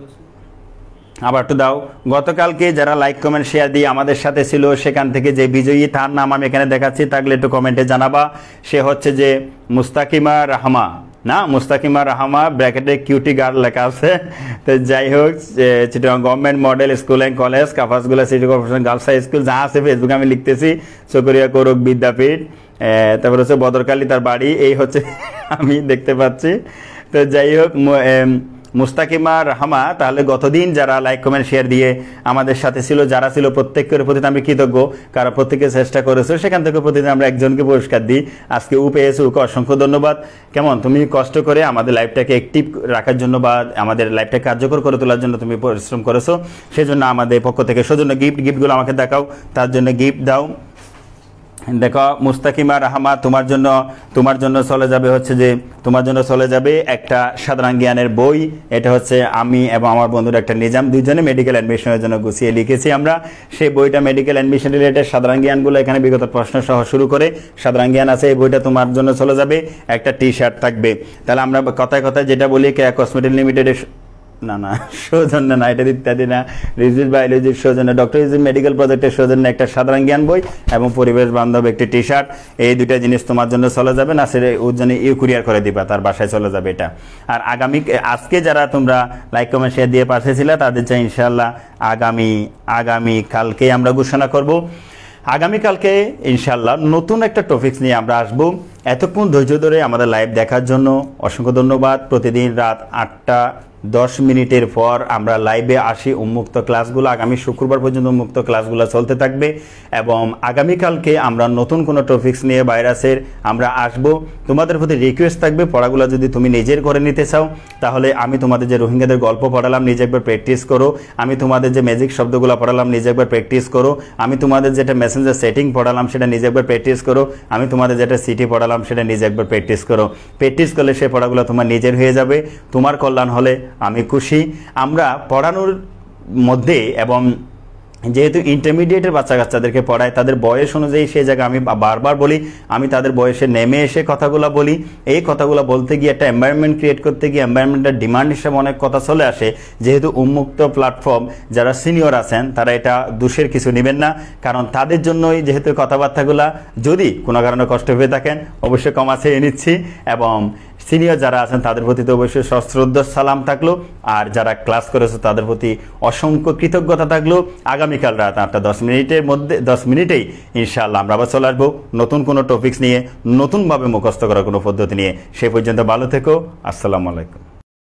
আবার একটু দাও, গতকালকে যারা লাইক কমেন্ট শেয়ার দিয়ে আমাদের সাথে ছিল সেখান থেকে যে বিজয়ী, তার নাম আমি এখানে দেখাচ্ছি, থাকলে একটু কমেন্টে জানাবা। সে হচ্ছে যে মুস্তাকিমা রাহমা, না মুস্তাকিমা রাহমা ব্র্যাকেটে কিউটি গার্ল লেখা আছে। তো যাই হোক, Chittagong government model school and college, কাফাসগুলা city corporation girls high school, যা আছে ফেসবুকে আমি লিখতেছি, চকরিয়া কৌরক বিদ্যাপীঠ, তারপর হচ্ছে বদরকালী তার বাড়ি, এই হচ্ছে আমি দেখতে পাচ্ছি। তো যাই হোক, মুস্তাকিমা রাহমা, তাহলে গতদিন যারা লাইক কমেন্ট শেয়ার দিয়ে আমাদের সাথে ছিল, যারা ছিল প্রত্যেকের প্রতি আমি কৃতজ্ঞ, কারণ প্রত্যেকে চেষ্টা করেছে, সেখান থেকে প্রতিদিন আমরা একজনকে পুরস্কার দিই। আজকে পেয়েছে, ওকে অসংখ্য ধন্যবাদ। কেমন তুমি কষ্ট করে আমাদের লাইফটাকে অ্যাক্টিভ রাখার জন্য বা আমাদের লাইফটাকে কার্যকর করে তোলার জন্য তুমি পরিশ্রম করেছো, সেজন্য আমাদের পক্ষ থেকে সৌজন্য গিফটগুলো আমাকে দেখাও, তার জন্য গিফট দাও। দেখো মুস্তাকিমা রাহমা, তোমার জন্য চলে যাবে হচ্ছে যে তোমার জন্য চলে যাবে একটা সাধারণ জ্ঞানের বই। এটা হচ্ছে আমি এবং আমার বন্ধুর একটা নিজাম, দুজনে মেডিকেল অ্যাডমিশনের জন্য গুছিয়ে লিখেছি আমরা। সেই বইটা মেডিকেল অ্যাডমিশন রিলেটেড সাধারণ জ্ঞানগুলো এখানে বিগত প্রশ্ন সহ শুরু করে সাধারণ জ্ঞান আছে, এই বইটা তোমার জন্য চলে যাবে। একটা টি-শার্ট থাকবে। তাহলে আমরা কথায় কথায় যেটা বলি, কেয়া কসমেটিক লিমিটেডের না সৌজন্য না, এটা ইত্যাদি না, রিজভিস বায়োলজির সৌজন্য, ডক্টর রিজভিস মেডিকেল প্রজেক্টের সৌজন্য একটা সাধারণ জ্ঞান বই এবং পরিবেশ বান্ধব একটি টি-শার্ট, এই দুইটা জিনিস তোমার জন্য চলে যাবে। না সেটা ওর জন্য কুরিয়ার করে দিবা, তার বাসায় চলে যাবে এটা। আর আজকে যারা তোমরা লাইক কমেন্ট শেয়ার দিয়ে পাঠিয়েছিলে তাদের চাই ইনশাল্লাহ আগামী কালকে আমরা ঘোষণা করব। আগামীকালকে ইনশাল্লাহ নতুন একটা টপিকস নিয়ে আমরা আসবো। এতক্ষণ ধৈর্য ধরে আমাদের লাইভ দেখার জন্য অসংখ্য ধন্যবাদ। প্রতিদিন রাত 8:10 পর আমরা লাইভে আসি। উন্মুক্ত ক্লাসগুলো আগামী শুক্রবার পর্যন্ত উন্মুক্ত ক্লাসগুলো চলতে থাকবে এবং আগামীকালকে আমরা নতুন কোনো টপিকস নিয়ে ভাইরাসের আমরা আসব। তোমাদের প্রতি রিকোয়েস্ট থাকবে, পড়াগুলো যদি তুমি নিজের করে নিতে চাও তাহলে আমি তোমাদের যে রোহিঙ্গাদের গল্প পড়ালাম নিজে একবার প্র্যাকটিস করো, আমি তোমাদের যে ম্যাজিক শব্দগুলো পড়ালাম নিজে একবার প্র্যাকটিস করো, আমি তোমাদের যেটা মেসেঞ্জার সেটিং পড়ালাম সেটা নিজে একবার প্র্যাকটিস করো, আমি তোমাদের যেটা সিটি পড়ালাম সেটা নিজে একবার প্র্যাকটিস করো। প্র্যাকটিস করলে সেই পড়াগুলো তোমার নিজের হয়ে যাবে। তোমার কল্যাণ হলে আমি খুশি। আমরা পড়ানোর মধ্যে এবং যেহেতু ইন্টারমিডিয়েটের বাচ্চা কাচ্চাদেরকে পড়ায়, তাদের বয়স অনুযায়ী সেই জায়গায় আমি বারবার বলি, আমি তাদের বয়সে নেমে এসে কথাগুলো বলি। এই কথাগুলো বলতে গিয়ে একটা এনভায়রনমেন্ট ক্রিয়েট করতে গিয়ে এনভায়রনমেন্টের ডিমান্ড হিসেবে অনেক কথা চলে আসে। যেহেতু উন্মুক্ত প্ল্যাটফর্ম, যারা সিনিয়র আছেন তারা এটা দোষের কিছু নেবেন না, কারণ তাদের জন্যই যেহেতু কথাবার্তাগুলা, যদি কোনো কারণে কষ্ট হয়ে থাকেন অবশ্যই ক্ষমা চেয়ে নিচ্ছি। এবং সিনিয়র যারা আছেন তাদের প্রতি তো অবশ্যই সশ্রদ্ধ সালাম থাকলো, আর যারা ক্লাস করেছে তাদের প্রতি অসংখ্য কৃতজ্ঞতা থাকলো। আগামীকাল রাত 8:10 মিনিটেই ইনশাআল্লাহ আমরা আবার চলে আসবো নতুন কোনো টপিকস নিয়ে, নতুনভাবে মুখস্থ করার কোনো পদ্ধতি নিয়ে। সে পর্যন্ত ভালো থেকো। আসসালামু আলাইকুম।